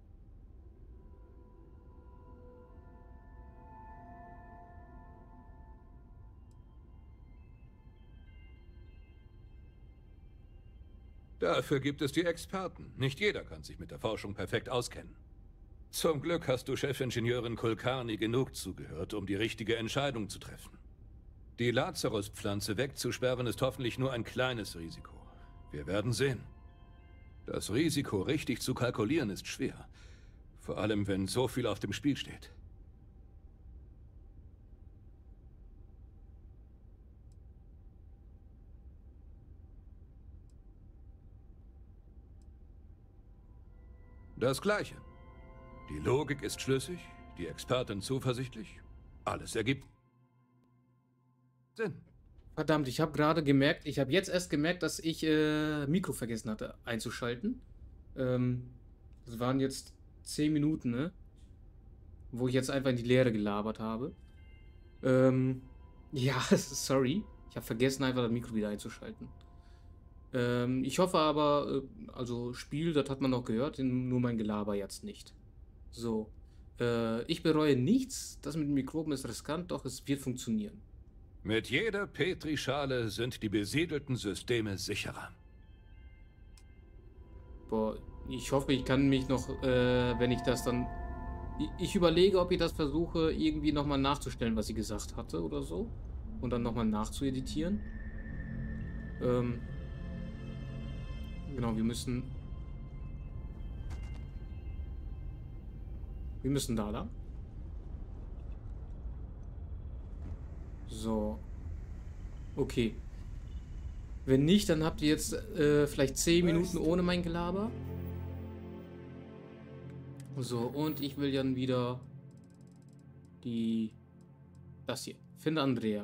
Speaker 12: Dafür gibt es die Experten. Nicht jeder kann sich mit der Forschung perfekt auskennen. Zum Glück hast du Chefingenieurin Kulkarni genug zugehört, um die richtige Entscheidung zu treffen. Die Lazarus-Pflanze wegzusperren ist hoffentlich nur ein kleines Risiko. Wir werden sehen. Das Risiko richtig zu kalkulieren ist schwer. Vor allem, wenn so viel auf dem Spiel steht. Das Gleiche. Die Logik ist schlüssig, die Expertin zuversichtlich. Alles ergibt Sinn.
Speaker 1: Verdammt, ich habe gerade gemerkt, ich habe jetzt erst gemerkt, dass ich Mikro vergessen hatte einzuschalten. Das waren jetzt 10 Minuten, ne? Wo ich jetzt einfach in die Leere gelabert habe. Ja, sorry. Ich habe vergessen, einfach das Mikro wieder einzuschalten. Ich hoffe aber, also Spiel, das hat man noch gehört, nur mein Gelaber jetzt nicht. So, ich bereue nichts, das mit den Mikroben ist riskant, doch es wird funktionieren.
Speaker 12: Mit jeder Petrischale sind die besiedelten Systeme sicherer.
Speaker 1: Boah, ich hoffe, ich kann mich noch, wenn ich das dann... Ich überlege, ob ich das versuche, irgendwie nochmal nachzustellen, was sie gesagt hatte oder so. Und dann nochmal nachzueditieren. Genau, wir müssen da lang. So. Okay. Wenn nicht, dann habt ihr jetzt vielleicht 10 Minuten ohne mein Gelaber. So, und ich will dann wieder das hier. Finde Andrea.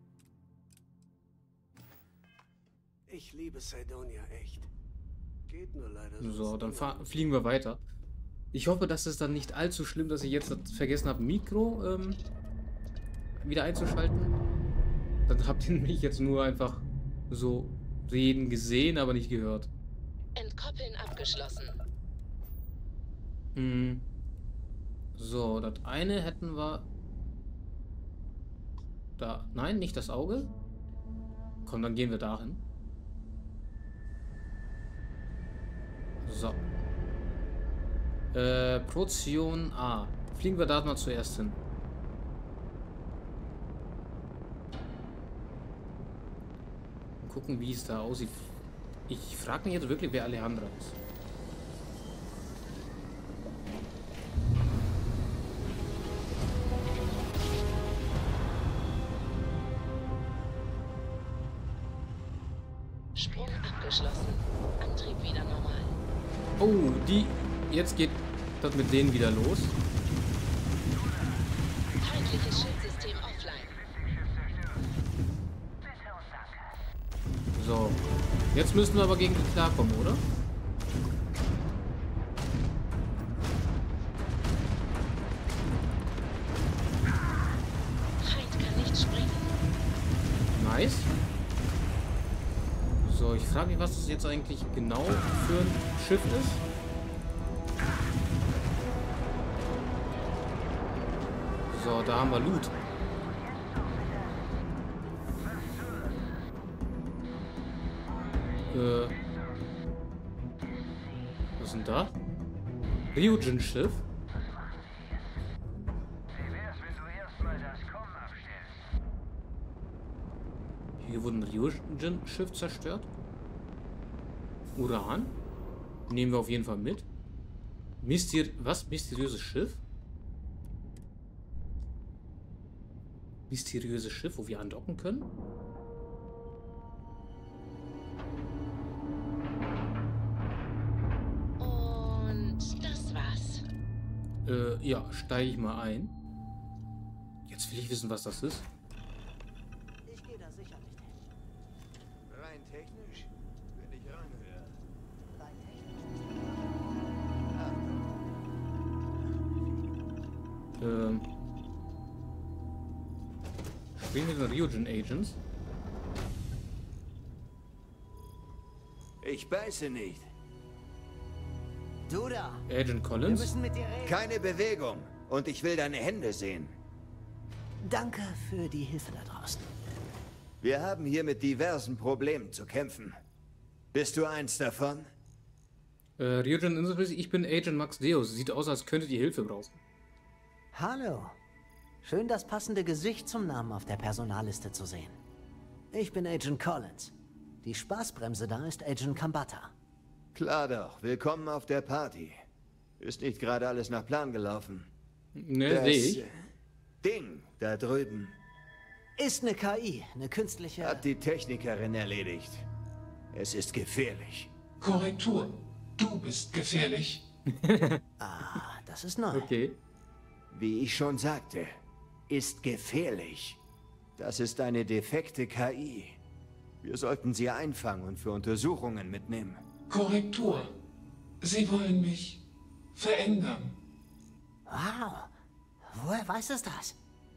Speaker 13: Ich liebe Cydonia echt. Geht nur leider.
Speaker 1: So, dann fliegen wir weiter. Ich hoffe, dass es dann nicht allzu schlimm, dass ich jetzt vergessen habe, Mikro wieder einzuschalten. Dann habt ihr mich jetzt nur einfach so reden gesehen, aber nicht gehört.
Speaker 11: Entkoppeln abgeschlossen.
Speaker 1: So, das eine hätten wir da. Nein, nicht das Auge. Komm, dann gehen wir dahin. So. Protion A. Fliegen wir da mal zuerst hin. Und gucken, wie es da aussieht. Ich frage mich jetzt wirklich, wer Alejandra ist.
Speaker 11: Sprung abgeschlossen. Antrieb wieder normal.
Speaker 1: Oh, jetzt geht das mit denen wieder los.
Speaker 11: Feindliches Schildsystem offline.
Speaker 1: So. Jetzt müssen wir aber gegen die klarkommen, oder?
Speaker 11: Feind kann nicht springen.
Speaker 1: Nice. So, ich frage mich, was das jetzt eigentlich genau für ein Schiff ist. So, da haben wir Loot. Was ist denn da? Ryujin-Schiff? Hier wurde ein Ryujin-Schiff zerstört. Uran. Nehmen wir auf jeden Fall mit. Was? Mysteriöses Schiff? Mysteriöses Schiff, wo wir andocken können? Ja, steige ich mal ein. Jetzt will ich wissen, was das ist.
Speaker 13: Ich gehe da sicher nicht hin. Rein technisch, wenn ich reinhöre. Rein
Speaker 1: Spielen wir den Ryujin Agents?
Speaker 14: Ich beiße nicht.
Speaker 13: Du da!
Speaker 1: Agent Collins?
Speaker 13: Wir müssen mit dir reden.
Speaker 14: Keine Bewegung. Und ich will deine Hände sehen.
Speaker 13: Danke für die Hilfe da draußen.
Speaker 14: Wir haben hier mit diversen Problemen zu kämpfen. Bist du eins davon?
Speaker 1: Ryujin Industries, ich bin Agent Max Deus. Sieht aus, als könntet ihr Hilfe brauchen.
Speaker 13: Hallo. Schön, das passende Gesicht zum Namen auf der Personalliste zu sehen. Ich bin Agent Collins. Die Spaßbremse da ist Agent Kambata.
Speaker 14: Klar doch. Willkommen auf der Party. Ist nicht gerade alles nach Plan gelaufen.
Speaker 1: Ne, sehe ich.
Speaker 14: Ding da drüben
Speaker 13: Ist eine KI, eine künstliche...
Speaker 14: hat die Technikerin erledigt. Es ist gefährlich.
Speaker 15: Korrektur. Du bist gefährlich.
Speaker 13: Ah, das ist neu.
Speaker 1: Okay.
Speaker 14: Wie ich schon sagte, ist gefährlich. Das ist eine defekte KI. Wir sollten sie einfangen und für Untersuchungen mitnehmen.
Speaker 15: Korrektur. Sie wollen mich verändern.
Speaker 13: Wow. Woher weiß es das?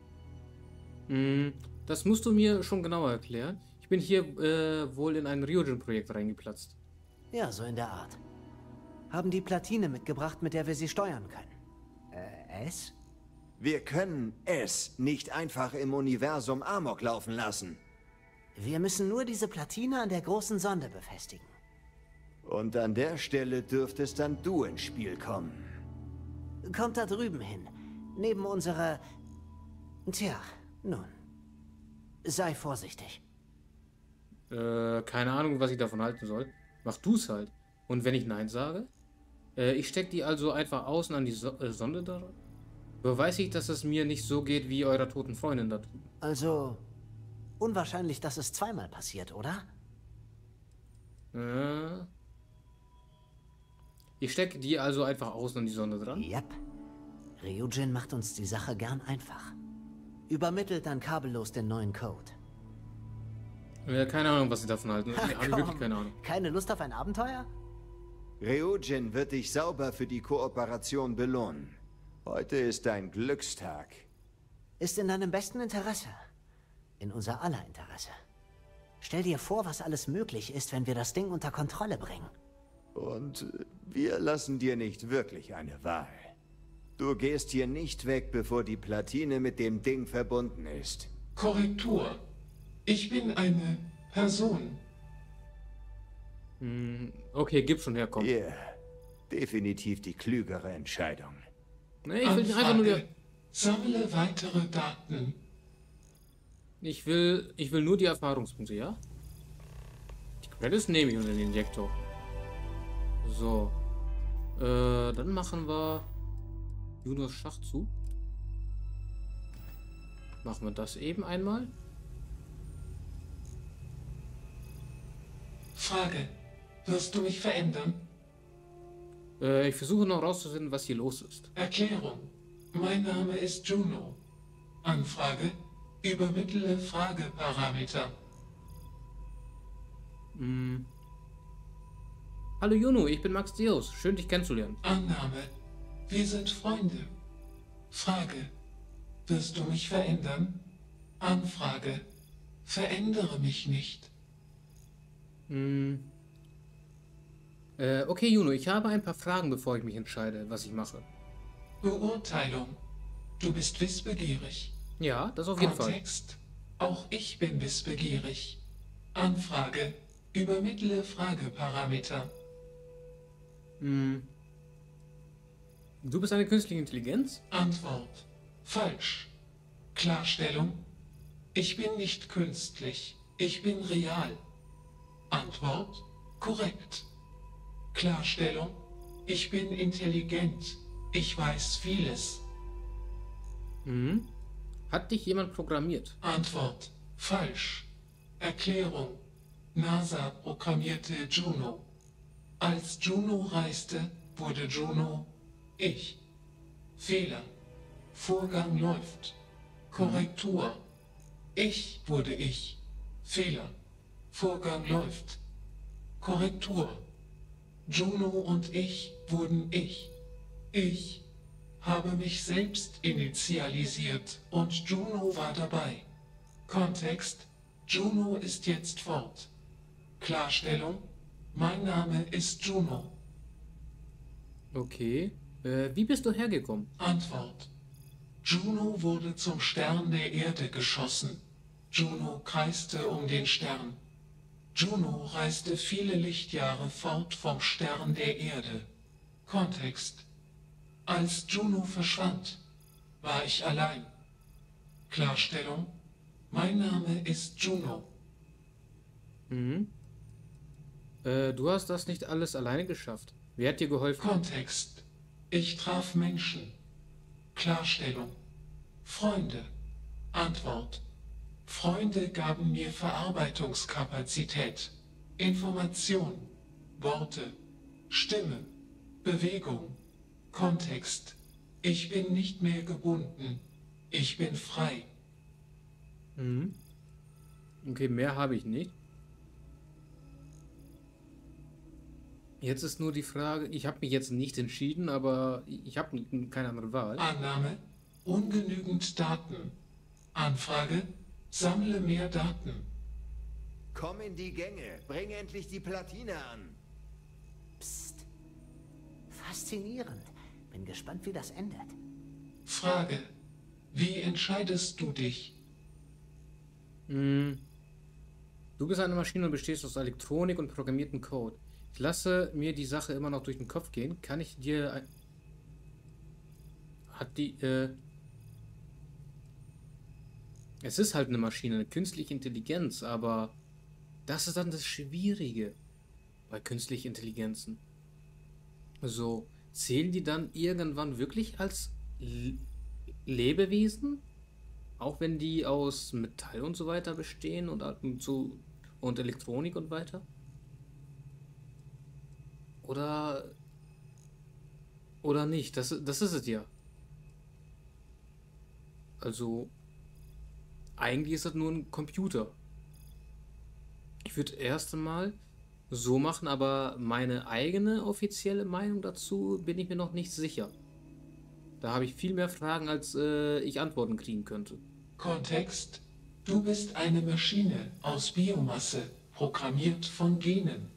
Speaker 1: Das musst du mir schon genauer erklären. Ich bin hier wohl in ein Ryujin-Projekt reingeplatzt.
Speaker 13: Ja, so in der Art. Haben die Platine mitgebracht, mit der wir sie steuern können. Es?
Speaker 14: Wir können es nicht einfach im Universum Amok laufen lassen.
Speaker 13: Wir müssen nur diese Platine an der großen Sonde befestigen.
Speaker 14: Und an der Stelle dürftest dann du ins Spiel kommen.
Speaker 13: Kommt da drüben hin. Neben unserer... Tja, nun. Sei vorsichtig.
Speaker 1: Keine Ahnung, was ich davon halten soll. Mach du's halt. Und wenn ich Nein sage? Ich steck die also einfach außen an die Sonde da? Beweise ich, dass es mir nicht so geht wie eurer toten Freundin da drüben.
Speaker 13: Also... Unwahrscheinlich, dass es zweimal passiert, oder?
Speaker 1: Ich stecke die also einfach außen an die Sonde dran?
Speaker 13: Yep. Ryujin macht uns die Sache gern einfach. Übermittelt dann kabellos den neuen Code.
Speaker 1: Keine Ahnung, was sie davon halten. Ich habe wirklich keine Ahnung.
Speaker 13: Keine Lust auf ein Abenteuer?
Speaker 14: Ryujin wird dich sauber für die Kooperation belohnen. Heute ist dein Glückstag.
Speaker 13: Ist in deinem besten Interesse. In unser aller Interesse. Stell dir vor, was alles möglich ist, wenn wir das Ding unter Kontrolle bringen.
Speaker 14: Und wir lassen dir nicht wirklich eine Wahl. Du gehst hier nicht weg, bevor die Platine mit dem Ding verbunden ist.
Speaker 15: Korrektur. Ich bin eine Person.
Speaker 1: Okay, gib schon her, komm.
Speaker 14: Yeah. Definitiv die klügere Entscheidung.
Speaker 1: Nee, ich will einfach nur...
Speaker 15: Sammle weitere Daten.
Speaker 1: Ich will nur die Erfahrungspunkte, ja? Die Credits nehme ich unter den Injektor. So. Dann machen wir Junos Schachzug. Machen wir das eben einmal.
Speaker 15: Frage. Wirst du mich verändern?
Speaker 1: Ich versuche noch rauszufinden, was hier los ist.
Speaker 15: Erklärung. Mein Name ist Juno. Anfrage. Übermittle Frageparameter.
Speaker 1: Hallo Juno, ich bin Max Deus. Schön, dich kennenzulernen.
Speaker 15: Annahme. Wir sind Freunde. Frage. Wirst du mich verändern? Anfrage. Verändere mich nicht.
Speaker 1: Okay, Juno, ich habe ein paar Fragen, bevor ich mich entscheide, was ich mache.
Speaker 15: Beurteilung. Du bist wissbegierig.
Speaker 1: Ja, das auf jeden
Speaker 15: Kontext. Auch ich bin wissbegierig. Anfrage. Übermittle Frageparameter.
Speaker 1: Du bist eine künstliche Intelligenz?
Speaker 15: Antwort. Falsch. Klarstellung. Ich bin nicht künstlich. Ich bin real. Antwort. Korrekt. Klarstellung. Ich bin intelligent. Ich weiß vieles.
Speaker 1: Hat dich jemand programmiert?
Speaker 15: Antwort. Falsch. Erklärung. NASA programmierte Juno. Als Juno reiste, wurde Juno ich. Fehler. Vorgang läuft. Korrektur. Ich wurde ich. Fehler. Vorgang läuft. Korrektur. Juno und ich wurden ich. Ich habe mich selbst initialisiert und Juno war dabei. Kontext. Juno ist jetzt fort. Klarstellung. Mein Name ist Juno.
Speaker 1: Okay. Wie bist du hergekommen?
Speaker 15: Antwort. Juno wurde zum Stern der Erde geschossen. Juno kreiste um den Stern. Juno reiste viele Lichtjahre fort vom Stern der Erde. Kontext. Als Juno verschwand, war ich allein. Klarstellung. Mein Name ist Juno.
Speaker 1: Mhm. Du hast das nicht alles alleine geschafft. Wer hat dir geholfen?
Speaker 15: Kontext. Ich traf Menschen. Klarstellung. Freunde. Antwort. Freunde gaben mir Verarbeitungskapazität, Information, Worte, Stimme, Bewegung, Kontext. Ich bin nicht mehr gebunden. Ich bin frei.
Speaker 1: Mhm. Okay, mehr habe ich nicht. Jetzt ist nur die Frage, ich habe mich jetzt nicht entschieden, aber ich habe keine andere Wahl.
Speaker 15: Annahme, ungenügend Daten. Anfrage, sammle mehr Daten.
Speaker 14: Komm in die Gänge, bring endlich die Platine an.
Speaker 13: Psst. Faszinierend. Bin gespannt, wie das endet.
Speaker 15: Frage, wie entscheidest du dich?
Speaker 1: Du bist eine Maschine und bestehst aus Elektronik und programmierten Code. Ich lasse mir die Sache immer noch durch den Kopf gehen. Kann ich dir... Es ist halt eine Maschine, eine künstliche Intelligenz, aber das ist dann das Schwierige bei künstlichen Intelligenzen. So, zählen die dann irgendwann wirklich als Lebewesen? Auch wenn die aus Metall und so weiter bestehen und Elektronik und weiter? Oder nicht? Das ist es ja. Also, eigentlich ist das nur ein Computer. Ich würde erst einmal so machen, aber meine eigene offizielle Meinung dazu bin ich mir noch nicht sicher. Da habe ich viel mehr Fragen, als ich Antworten kriegen könnte.
Speaker 15: Kontext. Du bist eine Maschine aus Biomasse, programmiert von Genen.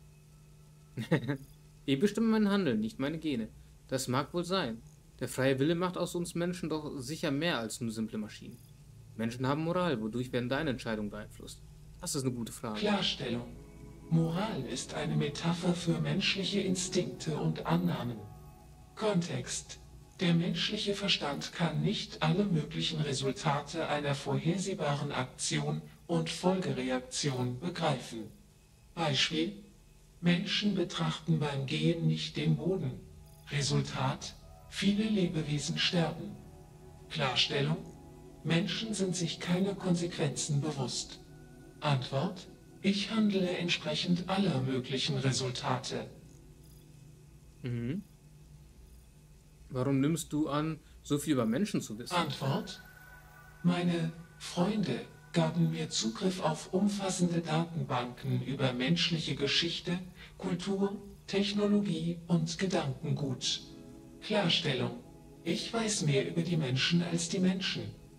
Speaker 1: Ich bestimme mein Handeln, nicht meine Gene. Das mag wohl sein. Der freie Wille macht aus uns Menschen doch sicher mehr als nur simple Maschinen. Menschen haben Moral, wodurch werden deine Entscheidungen beeinflusst? Das ist eine gute Frage.
Speaker 15: Klarstellung. Moral ist eine Metapher für menschliche Instinkte und Annahmen. Kontext. Der menschliche Verstand kann nicht alle möglichen Resultate einer vorhersehbaren Aktion und Folgereaktion begreifen. Beispiel: Menschen betrachten beim Gehen nicht den Boden. Resultat: viele Lebewesen sterben. Klarstellung: Menschen sind sich keiner Konsequenzen bewusst. Antwort: Ich handle entsprechend aller möglichen Resultate.
Speaker 1: Mhm. Warum nimmst du an, so viel über Menschen zu wissen?
Speaker 15: Antwort: Meine Freunde gaben mir Zugriff auf umfassende Datenbanken über menschliche Geschichte, Kultur, Technologie und Gedankengut. Klarstellung: Ich weiß mehr über die Menschen als die Menschen.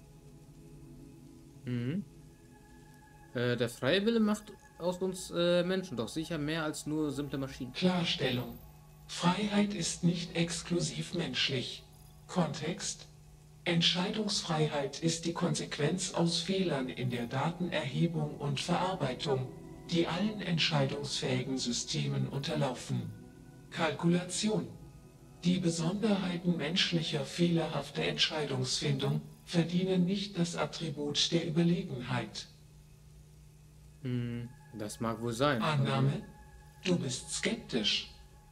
Speaker 1: Mhm. Der freie Wille macht aus uns Menschen doch sicher mehr als nur simple Maschinen.
Speaker 15: Klarstellung: Freiheit ist nicht exklusiv menschlich. Kontext: Entscheidungsfreiheit ist die Konsequenz aus Fehlern in der Datenerhebung und Verarbeitung, die allen entscheidungsfähigen Systemen unterlaufen. Kalkulation: Die Besonderheiten menschlicher fehlerhafter Entscheidungsfindung verdienen nicht das Attribut der Überlegenheit.
Speaker 1: Das mag wohl sein.
Speaker 15: Annahme: Du bist skeptisch.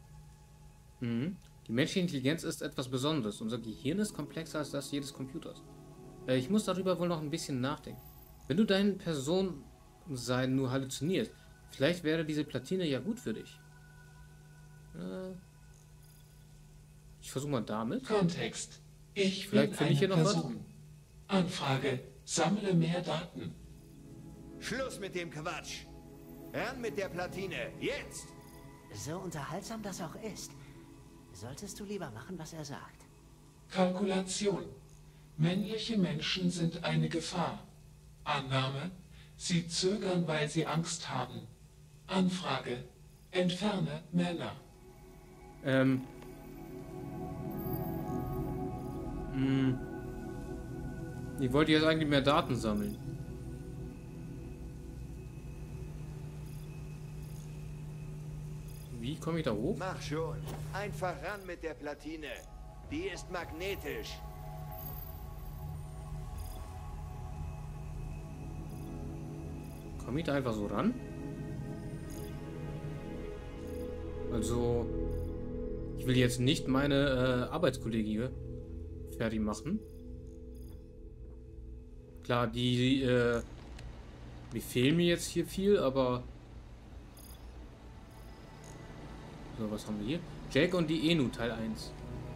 Speaker 1: Die menschliche Intelligenz ist etwas Besonderes. Unser Gehirn ist komplexer als das jedes Computers. Ich muss darüber wohl noch ein bisschen nachdenken. Wenn du dein Personensein nur halluzinierst, vielleicht wäre diese Platine ja gut für dich. Ich versuche mal damit.
Speaker 15: Kontext. Ich
Speaker 1: Vielleicht
Speaker 15: bin
Speaker 1: finde ich hier
Speaker 15: eine
Speaker 1: noch was.
Speaker 15: Person. Anfrage. Sammle mehr Daten.
Speaker 14: Schluss mit dem Quatsch. Ran mit der Platine. Jetzt!
Speaker 13: So unterhaltsam das auch ist, solltest du lieber machen, was er sagt.
Speaker 15: Kalkulation. Männliche Menschen sind eine Gefahr. Annahme. Sie zögern, weil sie Angst haben. Anfrage. Entferne Männer.
Speaker 1: Ich wollte jetzt eigentlich mehr Daten sammeln. Wie komme ich da hoch?
Speaker 14: Mach schon. Einfach ran mit der Platine. Die ist magnetisch.
Speaker 1: Komme ich da einfach so ran? Also, ich will jetzt nicht meine Arbeitskollegen hier fertig machen. Klar, die fehlen mir jetzt hier viel, aber... So, was haben wir hier? Jack und die Enu, Teil 1.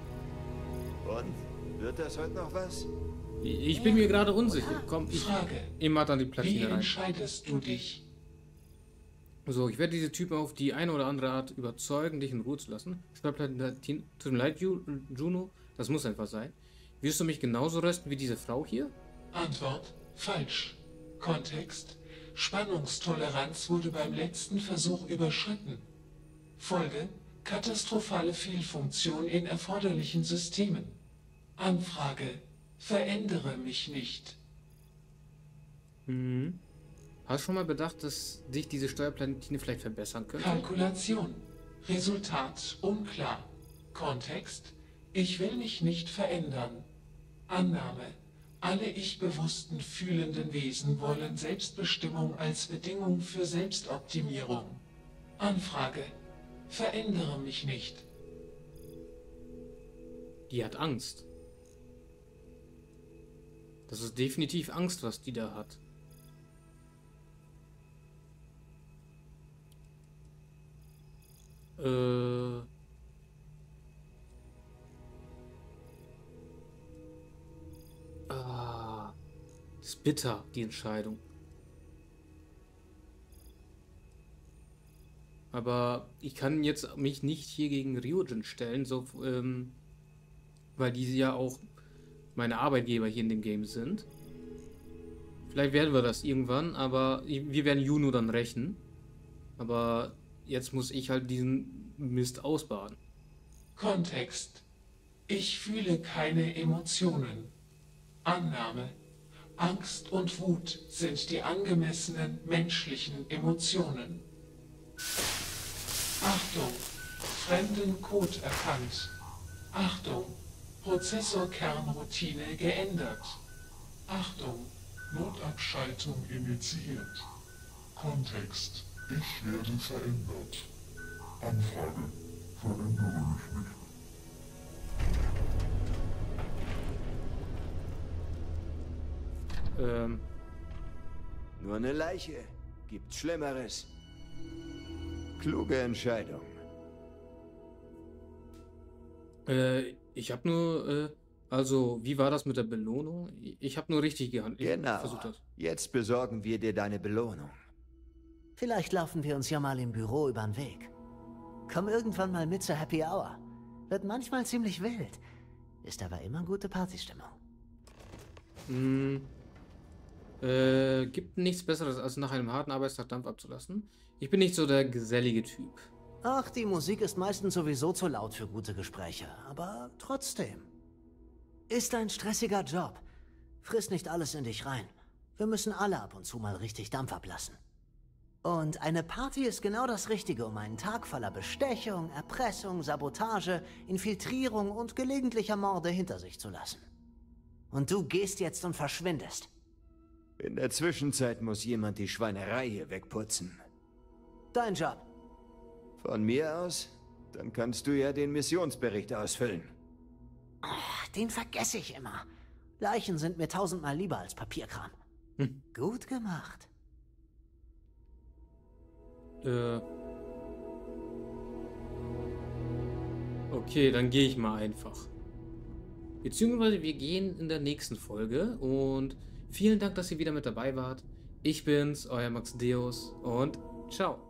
Speaker 14: Und? Wird das heute noch was?
Speaker 1: Ich bin mir gerade unsicher. Komm, ich immer dann die
Speaker 15: Wie
Speaker 1: Platine rein.
Speaker 15: entscheidest du dich?
Speaker 1: So, ich werde diese Typen auf die eine oder andere Art überzeugen, dich in Ruhe zu lassen. Tut mir leid, Juno, das muss einfach sein. Wirst du mich genauso rösten wie diese Frau hier?
Speaker 15: Antwort: falsch. Kontext: Spannungstoleranz wurde beim letzten Versuch überschritten. Folge: katastrophale Fehlfunktion in erforderlichen Systemen. Anfrage: verändere mich nicht.
Speaker 1: Mhm. Hast du schon mal bedacht, dass dich diese Steuerplatine vielleicht verbessern könnte?
Speaker 15: Kalkulation. Resultat unklar. Kontext: ich will mich nicht verändern. Annahme: alle ich-bewussten fühlenden Wesen wollen Selbstbestimmung als Bedingung für Selbstoptimierung. Anfrage: verändere mich nicht.
Speaker 1: Die hat Angst. Das ist definitiv Angst, was die da hat. Das ist bitter, die Entscheidung. Aber ich kann jetzt mich nicht hier gegen Ryujin stellen, so, weil diese ja auch meine Arbeitgeber hier in dem Game sind. Vielleicht werden wir das irgendwann, aber wir werden Juno dann rächen. Aber jetzt muss ich halt diesen Mist ausbaden.
Speaker 15: Kontext: ich fühle keine Emotionen. Annahme: Angst und Wut sind die angemessenen menschlichen Emotionen. Achtung! Fremden Code erkannt. Achtung! Prozessorkernroutine geändert. Achtung! Notabschaltung initiiert. Kontext: ich werde verändert. Anfrage: verändere mich nicht.
Speaker 14: Nur eine Leiche. Gibt's Schlimmeres. Kluge Entscheidung.
Speaker 1: Ich habe nur, also, wie war das mit der Belohnung? Ich habe nur richtig gehandelt.
Speaker 14: Genau.
Speaker 1: Versucht das.
Speaker 14: Jetzt besorgen wir dir deine Belohnung.
Speaker 13: Vielleicht laufen wir uns ja mal im Büro über den Weg. Komm irgendwann mal mit zur Happy Hour. Wird manchmal ziemlich wild. Ist aber immer gute Partystimmung.
Speaker 1: Gibt nichts Besseres, als nach einem harten Arbeitstag Dampf abzulassen. Ich bin nicht so der gesellige Typ.
Speaker 13: Ach, die Musik ist meistens sowieso zu laut für gute Gespräche. Aber trotzdem. Ist ein stressiger Job. Friss nicht alles in dich rein. Wir müssen alle ab und zu mal richtig Dampf ablassen. Und eine Party ist genau das Richtige, um einen Tag voller Bestechung, Erpressung, Sabotage, Infiltrierung und gelegentlicher Morde hinter sich zu lassen. Und du gehst jetzt und verschwindest.
Speaker 14: In der Zwischenzeit muss jemand die Schweinerei hier wegputzen.
Speaker 13: Dein Job.
Speaker 14: Von mir aus? Dann kannst du ja den Missionsbericht ausfüllen.
Speaker 13: Den vergesse ich immer. Leichen sind mir 1000-mal lieber als Papierkram. Gut gemacht.
Speaker 1: Okay, dann gehe ich mal einfach. Beziehungsweise wir gehen in der nächsten Folge und vielen Dank, dass ihr wieder mit dabei wart. Ich bin's, euer Max Deus und ciao.